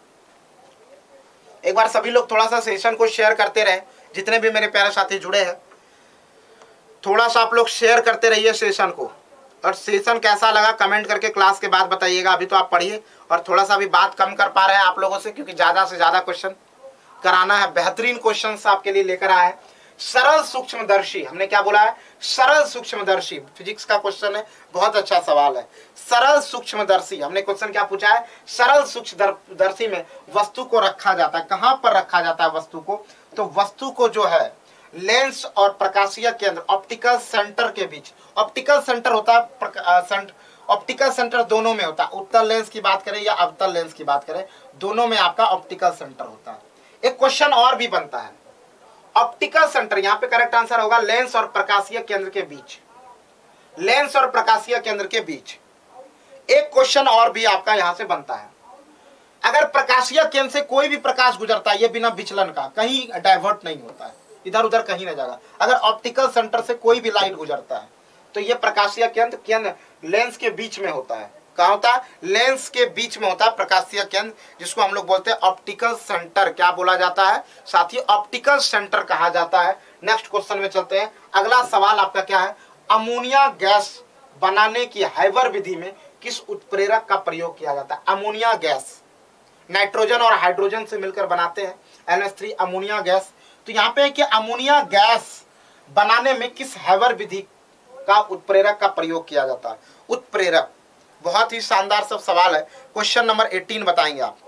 एक बार सभी लोग थोड़ा सा सेशन को शेयर करते रहे, जितने भी मेरे प्यारे साथी जुड़े हैं थोड़ा सा आप लोग शेयर करते रहिए सेशन को। और सेशन कैसा लगा कमेंट करके क्लास के बाद बताइएगा। अभी तो आप पढ़िए, और थोड़ा सा भी बात कम कर पा रहे हैं आप लोगों से, क्योंकि ज्यादा से ज्यादा क्वेश्चन कराना है। बेहतरीन क्वेश्चन आपके लिए लेकर आए हैं। सरल सूक्ष्मदर्शी, हमने क्या बोला है? सरल सूक्ष्मदर्शी, फिजिक्स का क्वेश्चन है, बहुत अच्छा सवाल है। सरल सूक्ष्मदर्शी, हमने क्वेश्चन क्या पूछा है? सरल सूक्ष्मदर्शी में वस्तु को रखा जाता है। कहां पर रखा जाता है वस्तु को? तो वस्तु को जो है लेंस और प्रकाशीय केंद्र, ऑप्टिकल सेंटर के बीच। ऑप्टिकल सेंटर होता है, ऑप्टिकल सेंटर दोनों में होता है। उत्तल लेंस की बात करें या अवतल लेंस की बात करें, दोनों में आपका ऑप्टिकल सेंटर होता है। एक क्वेश्चन और भी बनता है, ऑप्टिकल सेंटर, यहां पे करेक्ट आंसर होगा लेंस और प्रकाशीय केंद्र के बीच। लेंस और प्रकाशीय केंद्र के बीच एक क्वेश्चन और भी आपका यहां से बनता है। अगर प्रकाशीय केंद्र से कोई भी प्रकाश गुजरता है, ये बिना विचलन का, कहीं डाइवर्ट नहीं होता है, इधर उधर कहीं नहीं जाएगा। अगर ऑप्टिकल सेंटर से कोई भी लाइट गुजरता है तो ये प्रकाशीय केंद्र लेंस के बीच में होता है। कहाँ होता है? लेंस के बीच में होता है प्रकाशीय केंद्र, जिसको हम लोग बोलते हैं ऑप्टिकल सेंटर। क्या बोला जाता है साथी? ऑप्टिकल सेंटर कहा जाता है। नेक्स्ट क्वेश्चन में चलते हैं। अगला सवाल आपका क्या है? अमोनिया गैस बनाने की हाइवर विधि में किस उत्प्रेरक का प्रयोग किया जाता है? अमोनिया गैस नाइट्रोजन और हाइड्रोजन से मिलकर बनाते हैं NH3 अमोनिया गैस। तो यहाँ पे है कि अमोनिया गैस बनाने में किस हाइवर विधि का उत्प्रेरक का प्रयोग किया जाता है? उत्प्रेरक, बहुत ही शानदार सब सवाल है। क्वेश्चन नंबर 18 बताएंगे आप।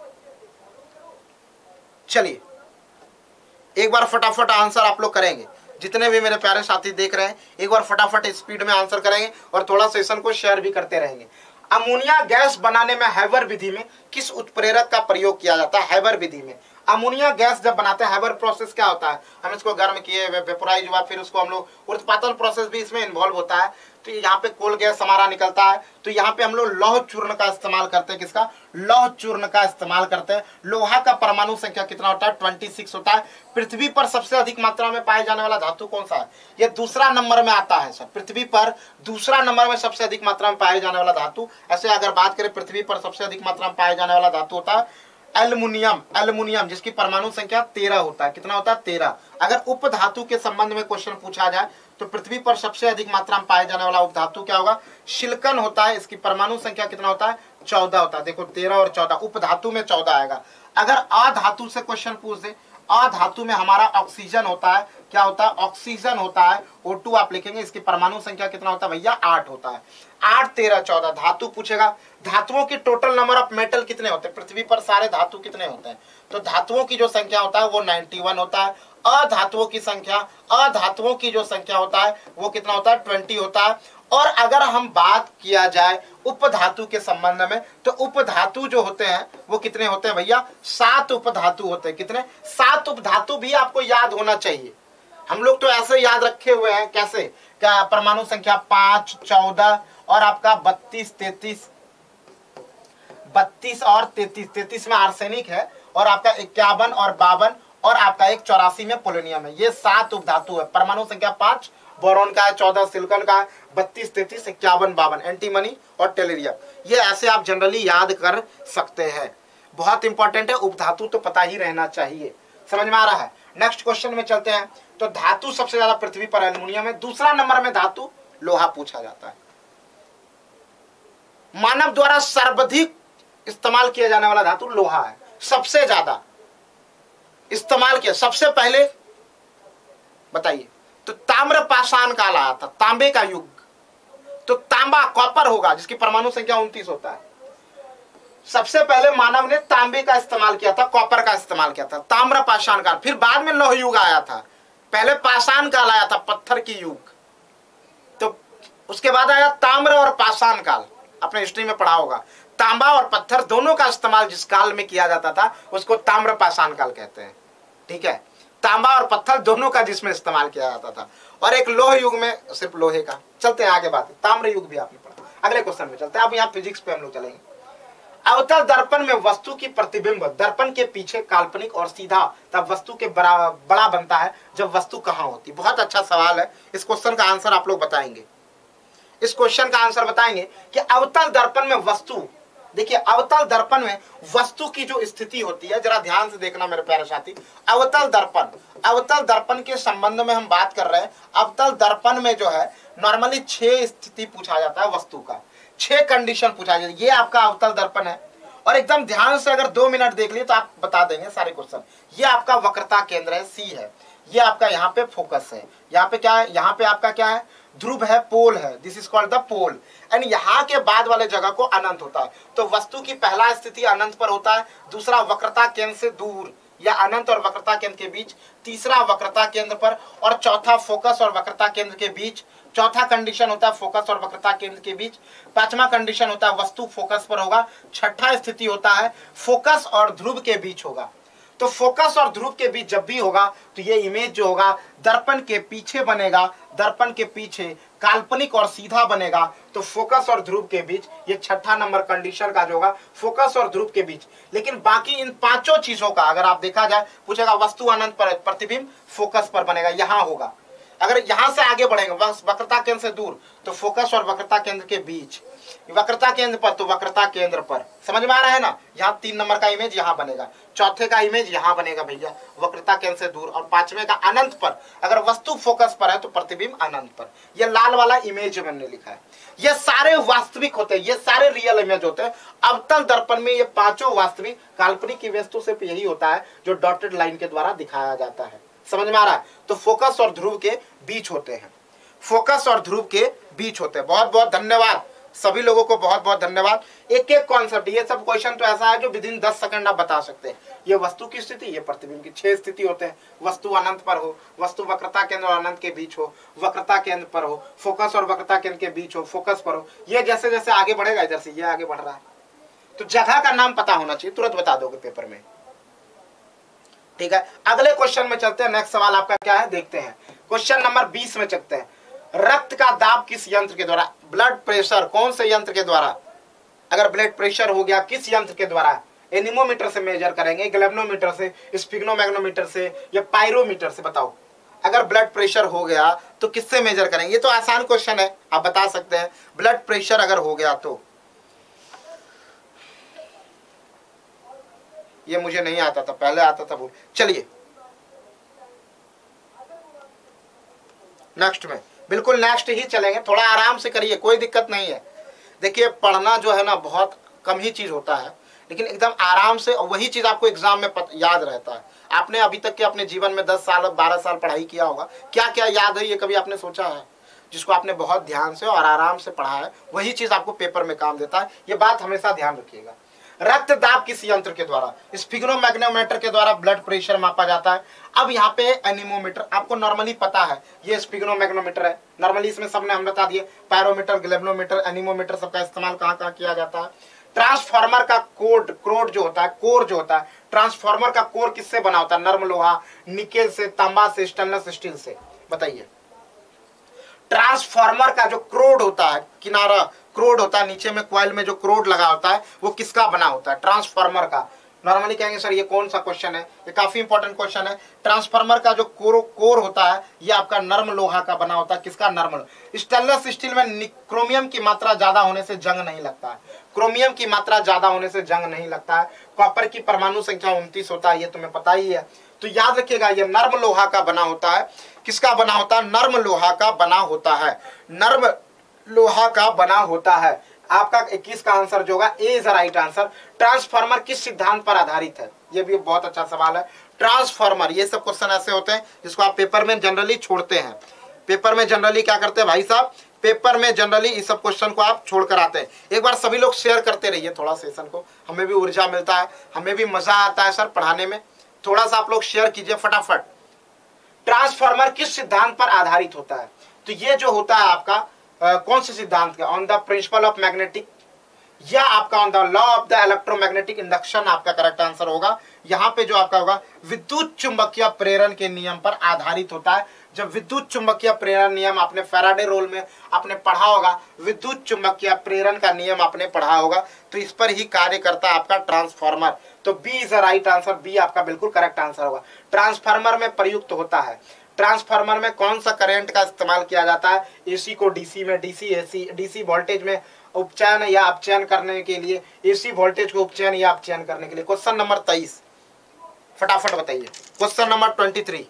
चलिए एक बार फटाफट आंसर आप लोग करेंगे, जितने भी मेरे प्यारे साथी देख रहे हैं एक बार फटाफट स्पीड में आंसर करेंगे और थोड़ा सेशन को शेयर भी करते रहेंगे। अमोनिया गैस बनाने में हाइवर विधि में किस उत्प्रेरक का प्रयोग किया जाता है? हाइवर विधि में अमोनिया गैस जब बनाते हैं, हाइवर प्रोसेस क्या होता है? हम इसको गर्म किए, वेपोराइज हुआ, फिर उसको हम लोग ऊर्ध्वपातन प्रोसेस भी इसमें इन्वॉल्व होता है। तो यहाँ पे कोल गैस हमारा निकलता है, तो यहाँ पे हम लोग लौह चूर्ण का इस्तेमाल करते हैं। किसका? लौह चूर्ण का इस्तेमाल करते हैं। लोहा का परमाणु संख्या कितना होता है? 26 होता है। पृथ्वी पर सबसे अधिक मात्रा में पाए जाने वाला धातु कौन सा है? ये दूसरा नंबर में आता है सर। पृथ्वी पर दूसरा नंबर में सबसे अधिक मात्रा में पाए जाने वाला धातु, ऐसे अगर बात करें पृथ्वी पर सबसे अधिक मात्रा में पाए जाने वाला धातु होता है एल्युमिनियम। एल्युमिनियम जिसकी परमाणु संख्या 13 होता है। कितना होता है? 13। अगर उपधातु के संबंध में क्वेश्चन पूछा जाए तो पृथ्वी पर सबसे अधिक मात्रा में पाए जाने वाला उपधातु क्या होगा? सिलिकॉन होता है। इसकी परमाणु संख्या कितना होता है? 14 होता है। देखो 13 और 14, उपधातु में 14 आएगा। अगर अधातु से क्वेश्चन पूछ दे, अधातु में हमारा ऑक्सीजन होता है। क्या होता है? ऑक्सीजन होता है। O2 आप लिखेंगे, इसकी परमाणु संख्या कितना होता है भैया? 8 होता है। 8, 13, 14 धातु पूछेगा। धातुओं की टोटल नंबर ऑफ मेटल कितने होते हैं? पृथ्वी पर सारे धातु कितने होते हैं? तो धातुओं की जो संख्या होता है वो 91 होता है। अधातुओं की जो संख्या होता है वो कितना होता है? 20 होता है। और अगर हम बात किया जाए उपधातु के संबंध में, तो उपधातु जो होते हैं वो कितने होते हैं भैया? 7 उपधातु होते हैं। कितने? 7 उपधातु भी आपको याद होना चाहिए। हम लोग तो ऐसे याद रखे हुए हैं, कैसे? क्या परमाणु संख्या 5, 14 और आपका 32, 33, 32 और 33 में आर्सेनिक है, और आपका 51 और 52 और आपका एक 84 में पोलोनियम है। ये 7 उपधातु है। परमाणु संख्या 5 बोरॉन का है, 14 सिलिकॉन का है, 32, 33, 51, 52 एंटीमनी और टेलरियम। ये ऐसे आप जनरली याद कर सकते हैं। बहुत इंपॉर्टेंट है, उपधातु तो पता ही रहना चाहिए। समझ में आ रहा है? नेक्स्ट क्वेश्चन में चलते हैं। तो धातु सबसे ज्यादा पृथ्वी पर एल्युमिनियम है। दूसरा नंबर में धातु लोहा पूछा जाता है। मानव द्वारा सर्वाधिक इस्तेमाल किया जाने वाला धातु लोहा है, सबसे ज्यादा। इस्तेमाल किया सबसे पहले, बताइए। तो ताम्र पाषाण काल आया था, तांबे का युग। तो तांबा कॉपर होगा जिसकी परमाणु संख्या 29 होता है। सबसे पहले मानव ने तांबे का इस्तेमाल किया था, कॉपर का इस्तेमाल किया था, ताम्र पाषाण काल। फिर बाद में लौह युग आया था, पहले पाषाण काल आया था, पत्थर की युग। तो उसके बाद आया ताम्र और पाषाण काल। आपने हिस्ट्री में पढ़ा होगा, तांबा और पत्थर दोनों का इस्तेमाल जिस काल में किया जाता था उसको ताम्र पाषाण काल कहते हैं। ठीक है, तांबा और पत्थर दोनों का जिसमें इस्तेमाल किया जाता था। और एक लौह युग में सिर्फ लोहे का। चलते हैं आगे बात, ताम्र युग भी आपने पढ़ा। अगले क्वेश्चन में चलते हैं, अब यहाँ फिजिक्स पे हम लोग चलेंगे। अवतल दर्पण में वस्तु की प्रतिबिंब दर्पण के पीछे काल्पनिक और सीधा तब वस्तु के बड़ा बनता है जब वस्तु कहाँ होती। बहुत अच्छा सवाल है, इस क्वेश्चन का आंसर आप लोग बताएंगे। इस क्वेश्चन का आंसर बताएंगे कि अवतल दर्पण में वस्तु, देखिए अवतल दर्पण में वस्तु की जो स्थिति होती है, जरा ध्यान से देखना मेरे प्यारे साथी। अवतल दर्पण के संबंध में हम बात कर रहे हैं। अवतल दर्पण में जो है नॉर्मली 6 स्थिति पूछा जाता है वस्तु का, 6 कंडीशन पूछा जाता है। ये आपका अवतल दर्पण है और एकदम ध्यान से अगर 2 मिनट देख लिए तो आप बता देंगे सारे क्वेश्चन। ये आपका वक्रता केंद्र है, सी है। ये आपका यहाँ पे फोकस है, यहाँ पे क्या है, यहाँ पे आपका क्या है, ध्रुव है, पोल है, this is called the pole. And यहाँ के बाद वाले जगह को अनंत होता है। तो वस्तु की पहला स्थिति अनंत पर होता है, दूसरा वक्रता केंद्र से दूर या अनंत और वक्रता केंद्र के बीच, तीसरा वक्रता केंद्र पर, और चौथा फोकस और वक्रता केंद्र के बीच। चौथा कंडीशन होता है फोकस और वक्रता केंद्र के बीच। पांचवा कंडीशन होता है वस्तु फोकस पर होगा। छठा स्थिति होता है फोकस और ध्रुव के बीच होगा। तो फोकस और ध्रुव के बीच जब भी होगा तो ये इमेज जो होगा दर्पण के पीछे बनेगा, दर्पण के पीछे काल्पनिक और सीधा बनेगा। तो फोकस और ध्रुव के बीच, ये छठा नंबर कंडीशन का जो होगा फोकस और ध्रुव के बीच। लेकिन बाकी इन 5 चीजों का अगर आप देखा जाए, पूछेगा वस्तु अनंत पर, प्रतिबिंब फोकस पर बनेगा, यहां होगा। अगर यहां से आगे बढ़ेंगे वक्रता केंद्र से दूर तो फोकस और वक्रता केंद्र के बीच, वक्रता केंद्र पर तो वक्रता केंद्र पर। समझ में आ रहा है ना, यहाँ 3 नंबर का इमेज यहाँ बनेगा, चौथे का इमेज यहाँ बनेगा भैया वक्रता केंद्र से दूर, और 5वें का अनंत पर। अगर वस्तु फोकस पर है तो प्रतिबिंब अनंत पर। यह लाल वाला इमेज मैंने लिखा है, ये सारे वास्तविक होते हैं, ये सारे रियल इमेज होते हैं। अवतल दर्पण में ये 5 वास्तविक, काल्पनिक की वस्तु सिर्फ यही होता है जो डॉटेड लाइन के द्वारा दिखाया जाता है। समझ में आ रहा है? तो फोकस और ध्रुव के बीच होते हैं, फोकस और ध्रुव के बीच होते हैं। बहुत बहुत धन्यवाद सभी लोगों को, बहुत बहुत धन्यवाद। एक एक कॉन्सेप्ट, ये सब क्वेश्चन तो ऐसा है जो विदिन 10 सेकंड आप बता सकते हैं। ये वस्तु की स्थिति, ये प्रतिबिंब की 6 स्थिति होते हैं। वस्तु अनंत पर हो, वस्तु वक्रता केंद्र और अनंत के बीच हो, वक्रता केंद्र पर हो, फोकस और वक्रता केंद्र के बीच हो, फोकस पर हो। ये जैसे जैसे आगे बढ़ेगा, इधर से ये आगे बढ़ रहा है, तो जगह का नाम पता होना चाहिए, तुरंत बता दोगे पेपर में। ठीक है, अगले क्वेश्चन में चलते हैं। नेक्स्ट सवाल आपका क्या है देखते हैं। क्वेश्चन नंबर 20 में चलते हैं। रक्त का दाब किस यंत्र के द्वारा, ब्लड प्रेशर कौन से यंत्र के द्वारा, अगर ब्लड प्रेशर हो गया किस यंत्र के द्वारा, एनीमोमीटर से मेजर करेंगे, गैल्वेनोमीटर से, स्फिग्नोमैग्नोमीटर से या पायरोमीटर से, बताओ। अगर ब्लड प्रेशर हो गया तो किससे मेजर करेंगे? ये तो आसान क्वेश्चन है, आप बता सकते हैं। ब्लड प्रेशर अगर हो गया तो, ये मुझे नहीं आता था, पहले आता था। चलिए नेक्स्ट में, बिल्कुल नेक्स्ट ही चलेंगे, थोड़ा आराम से करिए, कोई दिक्कत नहीं है। देखिए पढ़ना जो है ना बहुत कम ही चीज होता है, लेकिन एकदम आराम से, और वही चीज आपको एग्जाम में याद रहता है। आपने अभी तक के अपने जीवन में 10 साल 12 साल पढ़ाई किया होगा, क्या क्या याद है ये कभी आपने सोचा है? जिसको आपने बहुत ध्यान से और आराम से पढ़ा है वही चीज आपको पेपर में काम देता है, ये बात हमेशा ध्यान रखिएगा। रक्त दाब किस यंत्र के द्वारा, स्फिग्नोमैग्नोमीटर के द्वारा ब्लड प्रेशर मापा जाता है। अब यहाँ पे एनीमोमीटर आपको नॉर्मली पता है, ये स्फिग्नोमैग्नोमीटर है। नॉर्मली इसमें सबने हम बता दिए, पायरोमीटर, गैल्वेनोमीटर, एनीमोमीटर सबका इस्तेमाल कहाँ कहाँ किया जाता है। ट्रांसफार्मर का कोर जो होता है, ट्रांसफार्मर का कोर किससे बना होता है? नर्म लोहा, निकेल से, तांबा से, स्टेनलेस स्टील से, बताइए। ट्रांसफार्मर का जो क्रोड होता है, किनारा क्रोड होता है, नीचे में कॉइल में जो क्रोड लगा होता है वो किसका बना होता है? ट्रांसफार्मर का। नॉर्मली कहेंगे सर ये कौन सा क्वेश्चन है, ये काफी इंपॉर्टेंट क्वेश्चन है। ट्रांसफार्मर का जो कोर होता है ये आपका नर्म लोहा का बना होता है, किसका? नर्म। स्टेनलेस स्टील में क्रोमियम की मात्रा ज्यादा होने से जंग नहीं लगता है, क्रोमियम की मात्रा ज्यादा होने से जंग नहीं लगता है। कॉपर की परमाणु संख्या 29 होता है, ये तुम्हें पता ही है। तो याद रखिएगा ये नर्म लोहा का बना होता है। किसका बना होता है? नर्म लोहा का बना होता है, नर्म लोहा का बना होता है। आपका 21 का आंसर जो होगा A is right answer. Transformer किस सिद्धांत पर आधारित है, ये भी बहुत अच्छा सवाल है। ट्रांसफार्मर, ये सब क्वेश्चन ऐसे होते हैं जिसको आप पेपर में जनरली छोड़ते हैं। पेपर में जनरली क्या करते हैं भाई साहब, पेपर में जनरली इस सब क्वेश्चन को आप छोड़ कर आते हैं। एक बार सभी लोग शेयर करते रहिए थोड़ा सेशन को, हमें भी ऊर्जा मिलता है, हमें भी मजा आता है सर पढ़ाने में। थोड़ा सा आप लोग शेयर कीजिए फटाफट। ट्रांसफार्मर किस सिद्धांत पर आधारित होता है, तो ये जो होता है आपका कौन से सिद्धांत का, on the principle of magnetic या आपका on the law of the electromagnetic induction आपका करेक्ट आंसर होगा। यहाँ पे जो आपका होगा विद्युत चुंबकीय प्रेरण के नियम पर आधारित होता है। जब विद्युत चुंबकीय प्रेरण नियम आपने फैराडे रोल में आपने पढ़ा होगा, विद्युत चुंबकीय प्रेरण का नियम आपने पढ़ा होगा, तो इस पर ही कार्य करता है आपका ट्रांसफार्मर। तो B is the right answer, B आपका बिल्कुल करेक्ट आंसर होगा। ट्रांसफार्मर में प्रयुक्त होता है, ट्रांसफार्मर में कौन सा करंट का इस्तेमाल किया जाता है, एसी को डीसी में, डीसी वोल्टेज में उपचयन या अपचयन करने के लिए, एसी वोल्टेज को उपचयन या अपचयन करने के लिए। क्वेश्चन नंबर 23 फटाफट बताइए। क्वेश्चन नंबर 23,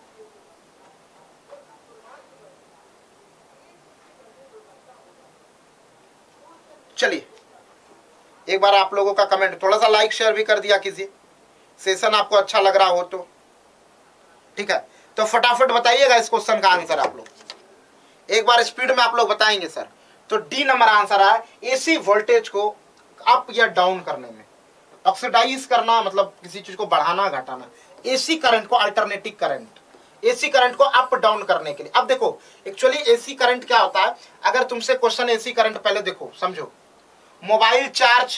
चलिए एक बार आप लोगों का कमेंट, थोड़ा सा लाइक शेयर भी कर दिया किसी, सेशन आपको अच्छा लग रहा हो तो ठीक है। तो फटाफट बताइएगा इस क्वेश्चन का आंसर आप लोग, एक बार स्पीड में आप लोग बताएंगे सर। तो डी नंबर आंसर है, एसी वोल्टेज को अप या डाउन करने में, ऑक्सीडाइज करना मतलब किसी चीज को बढ़ाना घटाना, एसी करंट को अल्टरनेटिव करंट, एसी करंट को अप डाउन करने के लिए। अब देखो एक्चुअली एसी करंट क्या होता है, अगर तुमसे क्वेश्चन एसी करंट पहले देखो समझो, mobile charge,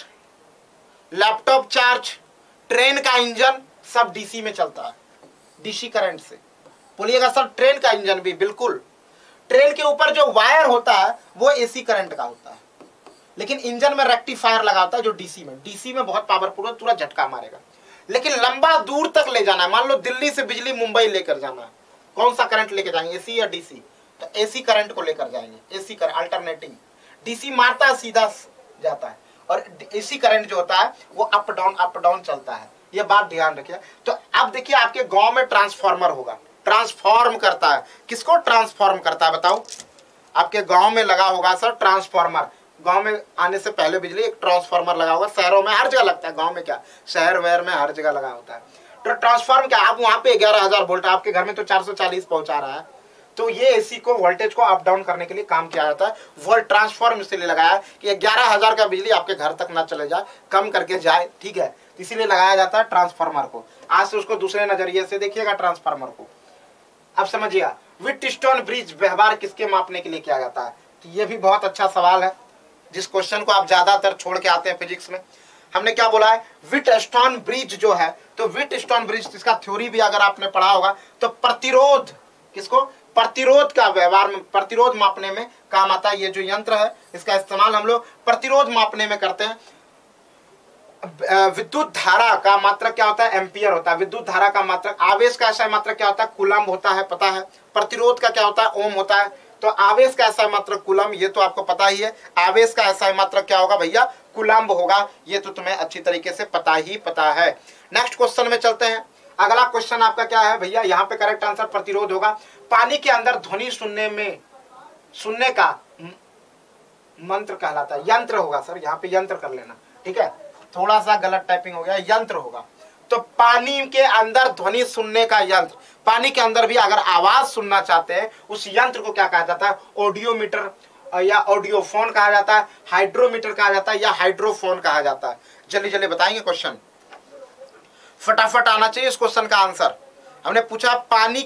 laptop charge, train का इंजन सब डीसी में चलता है, डीसी करंट से। बोलिएगा सर ट्रेन का इंजन भी, बिल्कुल। ट्रेन के ऊपर जो वायर होता है वो एसी करंट का होता है, लेकिन इंजन में रेक्टिफायर लगा होता है जो डीसी में बहुत पावरफुल है, पूरा झटका मारेगा। लेकिन लंबा दूर तक ले जाना है, मान लो दिल्ली से बिजली मुंबई लेकर जाना है, कौन सा करंट लेकर जाएंगे, एसी या डीसी, तो एसी करंट को लेकर जाएंगे, एसी करंट अल्टरनेटिव। डीसी मारता है सीधा जाता है, और एसी करंट जो होता है वो अप डाउन चलता है, ये बात ध्यान रखिए। तो अब देखिए आपके गांव में ट्रांसफार्मर होगा, ट्रांसफॉर्म करता है, किसको ट्रांसफॉर्म करता है बताओ, आपके गांव में लगा होगा सर ट्रांसफार्मर। गांव में आने से पहले बिजली एक ट्रांसफार्मर लगा होगा, शहरों में हर जगह लगता है, गांव में क्या शहर वहर में हर जगह लगा होता है। तो ट्रांसफार्म क्या, आप वहां पे 11,000 वोल्ट, आपके घर में तो 440 पहुंचा रहा है, तो ये एसी को वोल्टेज को अप डाउन करने के लिए काम किया जाता है। वोल्ट ट्रांसफॉर्म इसलिए लगाया कि 11,000 का बिजली आपके घर तक ना चले जाए, कम करके जाए, ठीक है, इसीलिए लगाया जाता है ट्रांसफार्मर को। आज से उसको दूसरे नजरिए से देखिएगा ट्रांसफार्मर को। अब समझिएगा व्हीटस्टोन ब्रिज व्यवहार किसके मापने के लिए किया जाता है, तो ये भी बहुत अच्छा सवाल है, जिस क्वेश्चन को आप ज्यादातर छोड़ के आते हैं फिजिक्स में। हमने क्या बोला है, व्हीटस्टोन ब्रिज जो है, तो व्हीटस्टोन ब्रिज इसका थ्योरी भी अगर आपने पढ़ा होगा, तो प्रतिरोध, किसको, प्रतिरोध का व्यवहार में, प्रतिरोध मापने में काम आता है। ये जो यंत्र है इसका इस्तेमाल हम लोग प्रतिरोध मापने में करते हैं। विद्युत धारा का मात्रक क्या होता है, एम्पियर होता है। विद्युत धारा का मात्रक, आवेश का ऐसा मात्रक क्या होता है, कूलम्ब होता है, पता है। प्रतिरोध का क्या होता है, ओम होता है। तो आवेश का ऐसा मात्रक कूलम्ब, ये तो आपको पता ही है। आवेश का ऐसा मात्रक क्या होगा भैया, कूलम्ब होगा, ये तो तुम्हें अच्छी तरीके से पता ही पता है। नेक्स्ट क्वेश्चन में चलते हैं। अगला क्वेश्चन आपका क्या है भैया, यहाँ पे करेक्ट आंसर प्रतिरोध होगा। पानी के अंदर ध्वनि सुनने का मंत्र कहलाता है, यंत्र होगा सर, यहाँ पे यंत्र कर लेना, ठीक है, थोड़ा सा गलत टाइपिंग हो गया, यंत्र होगा। तो पानी के अंदर ध्वनि सुनने का यंत्र, पानी के अंदर भी अगर आवाज सुनना चाहते हैं, उस यंत्र को क्या कहा जाता है, ऑडियोमीटर या ऑडियोफोन कहा जाता है, हाइड्रोमीटर कहा जाता है, या हाइड्रोफोन कहा जाता है। जल्दी जल्दी बताएंगे क्वेश्चन, फटाफट आना चाहिए इस क्वेश्चन का आंसर। हमने पूछा पानी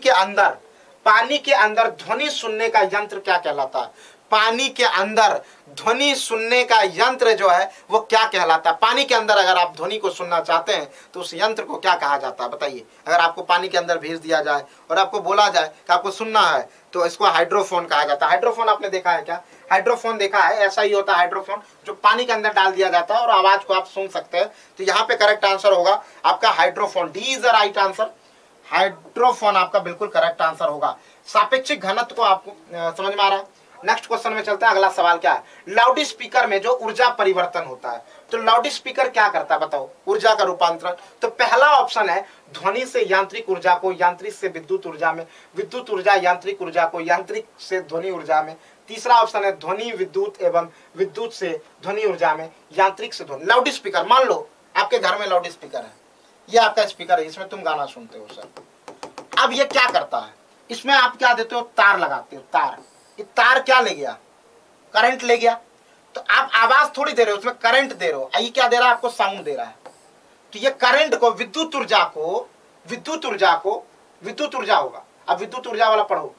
के अंदर ध्वनि सुनने का यंत्र क्या कहलाता है, पानी के अंदर ध्वनि सुनने का यंत्र जो है वो क्या कहलाता है। पानी के अंदर अगर आप ध्वनि को सुनना चाहते हैं तो उस यंत्र को क्या कहा जाता है बताइए। अगर आपको पानी के अंदर भेज दिया जाए और आपको बोला जाए कि आपको सुनना है, तो इसको हाइड्रोफोन कहा जाता है। हाइड्रोफोन आपने देखा है क्या, हाइड्रोफोन देखा है, ऐसा ही होता है हाइड्रोफोन, जो पानी के अंदर डाल दिया जाता है और आवाज को आप सुन सकते हैं। तो यहाँ पे करेक्ट आंसर होगा आपका hydrophone, D is the right answer. Hydrophone आपका बिल्कुल करेक्ट आंसर होगा। सापेक्षिक घनत्व को आपको समझ में आ रहा है। नेक्स्ट क्वेश्चन में चलते हैं। अगला सवाल क्या है, लाउड स्पीकर में जो ऊर्जा परिवर्तन होता है, तो लाउड स्पीकर क्या करता है बताओ, ऊर्जा का रूपांतरण। तो पहला ऑप्शन है ध्वनि से यांत्रिक ऊर्जा को, यांत्रिक से विद्युत ऊर्जा में, विद्युत ऊर्जा यांत्रिक ऊर्जा को, यांत्रिक से ध्वनि ऊर्जा में। तीसरा ऑप्शन है ध्वनि विद्युत एवं विद्युत से ध्वनि ऊर्जा में, यांत्रिक से ध्वनि। लाउड स्पीकर, मान लो आपके घर में लाउड स्पीकर है, ये आपका स्पीकर है, इसमें तुम गाना सुनते हो सर। अब ये क्या करता है, इसमें आप क्या देते हो, तार लगाते हो, तार। ये तार क्या ले गया, करंट ले गया। तो आप आवाज थोड़ी दे रहे हो, उसमें करंट दे रहे हो, ये क्या दे रहा है आपको, साउंड दे रहा है। तो ये करंट को, विद्युत ऊर्जा को, विद्युत ऊर्जा होगा। अब विद्युत ऊर्जा वाला पढ़ो,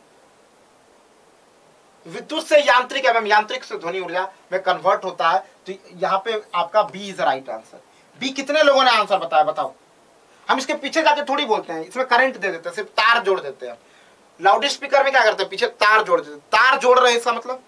विद्युत से यांत्रिक एवं यांत्रिक से ध्वनि ऊर्जा में कन्वर्ट होता है। तो यहाँ पे आपका B is right answer. B कितने लोगों ने आंसर बताया, बताओ। हम इसके पीछे जाके थोड़ी बोलते हैं, इसमें करंट दे देते हैं, सिर्फ तार जोड़ देते हैं। लाउड स्पीकर में क्या करते हैं, पीछे तार जोड़ देते हैं। तार जोड़ रहे हैं, इसका मतलब,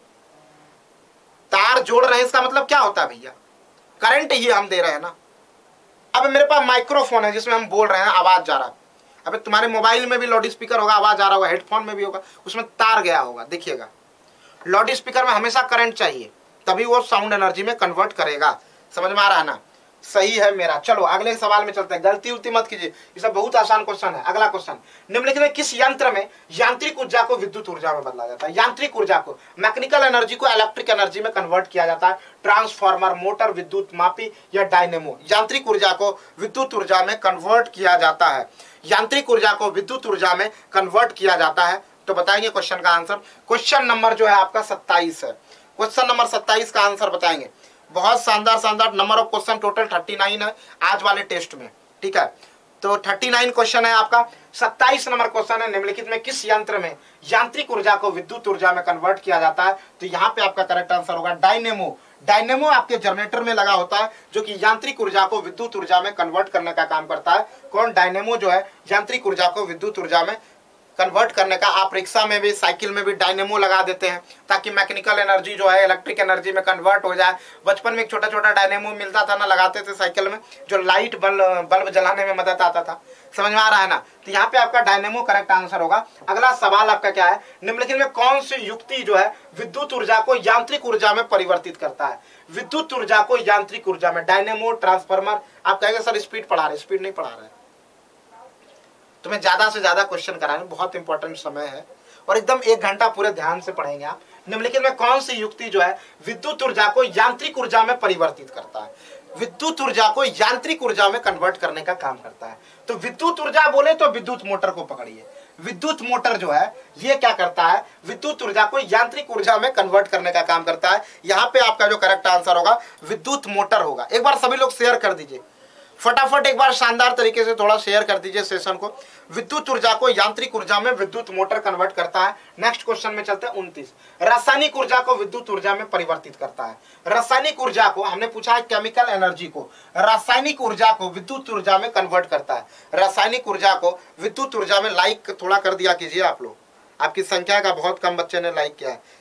तार जोड़ रहे हैं इसका मतलब क्या होता है भैया, करंट ही हम दे रहे हैं ना। अब मेरे पास माइक्रोफोन है जिसमें हम बोल रहे हैं, आवाज जा रहा है। अब तुम्हारे मोबाइल में भी लाउड स्पीकर होगा, आवाज आ रहा होगा, हेडफोन में भी होगा, उसमें तार गया होगा। देखिएगा, लाउड स्पीकर में हमेशा करंट चाहिए, तभी वो साउंड एनर्जी में कन्वर्ट करेगा। समझ में आ रहा है ना, सही है मेरा। चलो अगले सवाल में चलते हैं, गलती उलती मत कीजिए, ये सब बहुत आसान क्वेश्चन है। अगला क्वेश्चन, निम्नलिखित में किस यंत्र में यांत्रिक ऊर्जा को विद्युत ऊर्जा में बदला जाता है। यांत्रिक ऊर्जा को, मैकेनिकल एनर्जी को इलेक्ट्रिक एनर्जी में कन्वर्ट किया जाता है। ट्रांसफार्मर, मोटर, विद्युत मापी या डायनेमो। यांत्रिक ऊर्जा को विद्युत ऊर्जा में कन्वर्ट किया जाता है, यांत्रिक ऊर्जा को विद्युत ऊर्जा में कन्वर्ट किया जाता है। तो बताएंगे क्वेश्चन का आंसर। क्वेश्चन नंबर जो है आपका 27 है, क्वेश्चन नंबर 27 का आंसर बताएंगे। बहुत शानदार शानदार, नंबर ऑफ क्वेश्चन टोटल 39 है आज वाले टेस्ट में, ठीक है। तो 39 क्वेश्चन है आपका। 27 नंबर क्वेश्चन है, निम्नलिखित में किस यंत्र में यांत्रिक ऊर्जा को विद्युत ऊर्जा में कन्वर्ट किया जाता है। तो यहाँ पे आपका करेक्ट आंसर होगा डायनेमो। डायनेमो आपके जनरेटर में लगा होता है, जो कि यांत्रिक ऊर्जा को विद्युत ऊर्जा में कन्वर्ट करने का काम करता है। कौन, डायनेमो जो है यांत्रिक ऊर्जा को विद्युत ऊर्जा में कन्वर्ट करने का। आप रिक्शा में भी, साइकिल में भी डायनेमो लगा देते हैं ताकि मैकेनिकल एनर्जी जो है इलेक्ट्रिक एनर्जी में कन्वर्ट हो जाए। बचपन में एक छोटा छोटा डायनेमो मिलता था ना, लगाते थे साइकिल में, जो लाइट बल्ब जलाने में मदद आता था। समझ में आ रहा है ना। तो यहाँ पे आपका डायनेमो करेक्ट आंसर होगा। अगला सवाल आपका क्या है, निम्नलिखित में कौन सी युक्ति जो है विद्युत ऊर्जा को यांत्रिक ऊर्जा में परिवर्तित करता है। विद्युत ऊर्जा को यांत्रिक ऊर्जा में, डायनेमो, ट्रांसफार्मर। आप कहेंगे सर स्पीड पढ़ा रहे, स्पीड नहीं पढ़ा रहे, तुम्हें ज्यादा से ज्यादा क्वेश्चन कराने, बहुत इंपॉर्टेंट समय है और एकदम 1 घंटा पूरे ध्यान से पढ़ेंगे आप। निम्नलिखित में कौन सी युक्ति जो है विद्युत ऊर्जा को यांत्रिक ऊर्जा में परिवर्तित करता है, विद्युत ऊर्जा को यांत्रिक ऊर्जा में कन्वर्ट करने का काम करता है। तो विद्युत ऊर्जा बोले तो विद्युत मोटर को पकड़िए। विद्युत मोटर जो है ये क्या करता है, विद्युत ऊर्जा को यांत्रिक ऊर्जा में कन्वर्ट करने का काम करता है। यहाँ पे आपका जो करेक्ट आंसर होगा विद्युत मोटर होगा। एक बार सभी लोग शेयर कर दीजिए फटाफट, एक बार शानदार तरीके से थोड़ा शेयर कर दीजिए सेशन को। विद्युत ऊर्जा को यांत्रिक ऊर्जा में विद्युत मोटर कन्वर्ट करता है। नेक्स्ट क्वेश्चन में चलते हैं 29, रासायनिक ऊर्जा को विद्युत ऊर्जा में परिवर्तित करता है। रासायनिक ऊर्जा को हमने पूछा है, केमिकल एनर्जी को रासायनिक ऊर्जा को विद्युत ऊर्जा में कन्वर्ट करता है। रासायनिक ऊर्जा को विद्युत ऊर्जा में, लाइक थोड़ा कर दिया कीजिए आप लोग, आपकी संख्या का बहुत कम बच्चे ने लाइक किया है।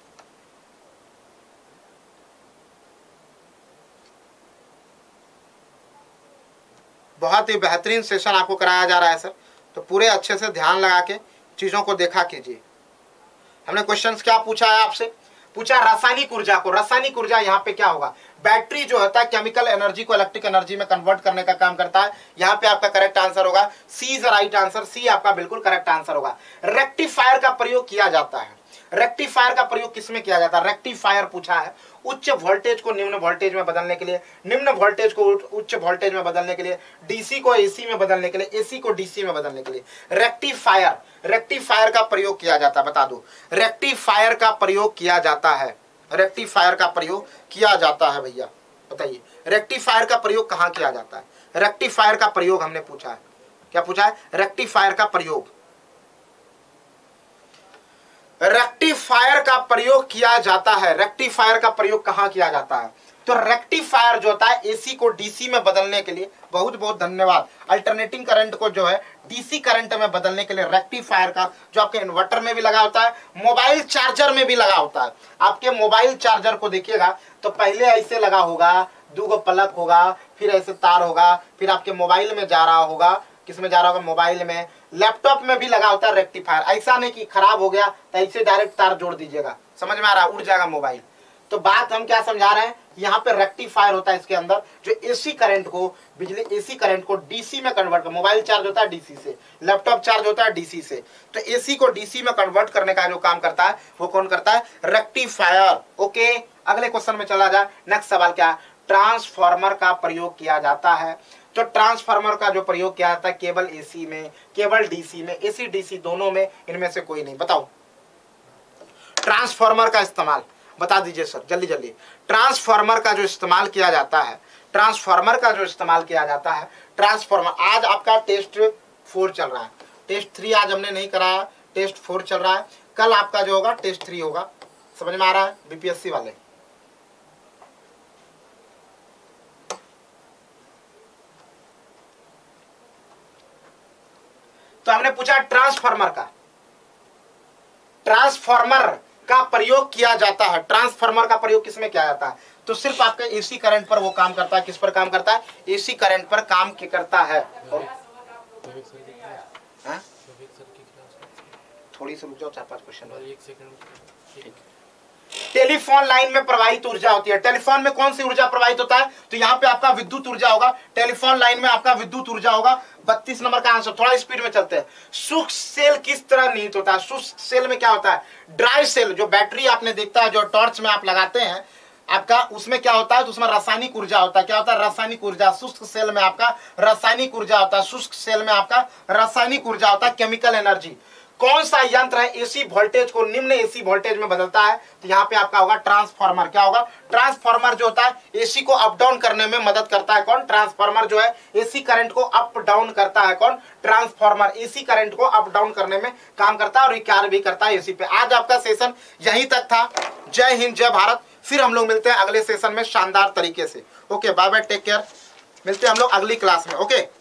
बहुत ही बेहतरीन सेशन आपको कराया जा रहा है सर, तो पूरे अच्छे से ध्यान लगा के चीजों को देखा कीजिए। हमने क्वेश्चंस क्या पूछा है आपसे, पूछा रासायनिक ऊर्जा को, रासायनिक ऊर्जा यहाँ पे क्या होगा, बैटरी जो होता है केमिकल एनर्जी को इलेक्ट्रिक एनर्जी में कन्वर्ट करने का काम करता है। यहाँ पे आपका करेक्ट आंसर होगा C is right answer, C आपका बिल्कुल करेक्ट आंसर होगा। रेक्टिफायर का प्रयोग किया जाता है, रेक्टिफायर का प्रयोग किसमें किया जाता है, रेक्टिफायर पूछा है उच्च वोल्टेज को निम्न वोल्टेज में बदलने के लिए, निम्न वोल्टेज को उच्च वोल्टेज में बदलने के लिए, डीसी को एसी में बदलने के लिए, एसी को डीसी में बदलने के लिए रेक्टिफायर, रेक्टिफायर का प्रयोग किया जाता है। बता दो, रेक्टिफायर का प्रयोग किया जाता है, रेक्टिफायर का प्रयोग किया जाता है भैया, बताइए रेक्टिफायर का प्रयोग कहाँ किया जाता है। रेक्टिफायर का प्रयोग हमने पूछा है, क्या पूछा है, रेक्टिफायर का प्रयोग, रेक्टिफायर का प्रयोग किया जाता है। रेक्टिफायर का प्रयोग कहां किया जाता है, तो रेक्टिफायर जो होता है एसी को डीसी में बदलने के लिए, बहुत बहुत धन्यवाद, अल्टरनेटिंग करंट को जो है डीसी करंट में बदलने के लिए रेक्टिफायर का, जो आपके इन्वर्टर में भी लगा होता है, मोबाइल चार्जर में भी लगा होता है। आपके मोबाइल चार्जर को देखिएगा तो पहले ऐसे लगा होगा, 2 प्लग होगा, फिर ऐसे तार होगा, फिर आपके मोबाइल में जा रहा होगा, किसमें जा रहा होगा, मोबाइल में। लैपटॉप में भी लगा होता है रेक्टिफायर, ऐसा नहीं कि खराब हो गया तो ऐसे डायरेक्ट तार जोड़ दीजिएगा, समझ में आ रहा है, उड़ जाएगा मोबाइल। तो बात हम क्या समझा रहे हैं, यहाँ पे रेक्टिफायर होता है इसके अंदर, जो एसी करंट को, बिजली एसी करंट को डीसी में कन्वर्ट कर, मोबाइल चार्ज होता है डीसी से, लैपटॉप चार्ज होता है डीसी से, तो एसी को डीसी में कन्वर्ट करने का जो काम करता है वो कौन करता है, रेक्टिफायर। ओके, अगले क्वेश्चन में चला जाए। नेक्स्ट सवाल क्या, ट्रांसफार्मर का प्रयोग किया जाता है। तो ट्रांसफार्मर का जो प्रयोग किया जाता है केवल एसी में, केवल डीसी में, एसी डीसी दोनों में, इनमें से कोई नहीं। बताओ ट्रांसफार्मर का इस्तेमाल बता दीजिए सर, जल्दी जल्दी। ट्रांसफार्मर का जो इस्तेमाल किया जाता है, ट्रांसफार्मर का जो इस्तेमाल किया जाता है, ट्रांसफार्मर, आज आपका टेस्ट 4 चल रहा है, टेस्ट 3 आज हमने नहीं कराया, टेस्ट 4 चल रहा है, कल आपका जो होगा टेस्ट 3 होगा। समझ में आ रहा है बीपीएससी वाले? तो हमने पूछा ट्रांसफार्मर का प्रयोग किया जाता है, ट्रांसफार्मर का प्रयोग किसमें किया जाता है, तो सिर्फ आपके एसी करंट पर वो काम करता है। किस पर काम करता है, एसी करंट पर काम करता है। थोड़ी सी रुक जाओ, 4-5 क्वेश्चन। टेलीफोन लाइन में प्रवाहित ऊर्जा होती है, टेलीफोन में कौन सी ऊर्जा प्रवाहित होता है, तो यहाँ पे आपका विद्युत ऊर्जा होगा, टेलीफोन लाइन में आपका विद्युत ऊर्जा होगा। 32 नंबर का आंसर, थोड़ा स्पीड में चलते हैं। शुष्क सेल किस तरह निहित होता है, शुष्क सेल में क्या होता है, ड्राई सेल, जो बैटरी आपने देखता है जो टॉर्च में आप लगाते हैं आपका, उसमें क्या होता है, तो उसमें रासायनिक ऊर्जा होता है। क्या होता है, रासायनिक ऊर्जा। शुष्क सेल में आपका रासायनिक ऊर्जा होता है, शुष्क सेल में आपका रासायनिक ऊर्जा होता है, केमिकल एनर्जी। कौन सा यंत्र है एसी वोल्टेज को निम्न एसी वोल्टेज में बदलता है, तो यहाँ पे आपका होगा ट्रांसफार्मर। क्या होगा, ट्रांसफार्मर जो होता है एसी को अप डाउन करने में मदद करता है। कौन, ट्रांसफार्मर जो है एसी करंट को अप डाउन करता है। कौन, ट्रांसफार्मर एसी करंट को अप डाउन करने में काम करता है और कार्य भी करता है एसी पे। आज आपका सेशन यहीं तक था। जय हिंद, जय भारत। फिर हम लोग मिलते हैं अगले सेशन में शानदार तरीके से। Okay, bye bye, take care. मिलते हैं हम लोग अगली क्लास में। ओके।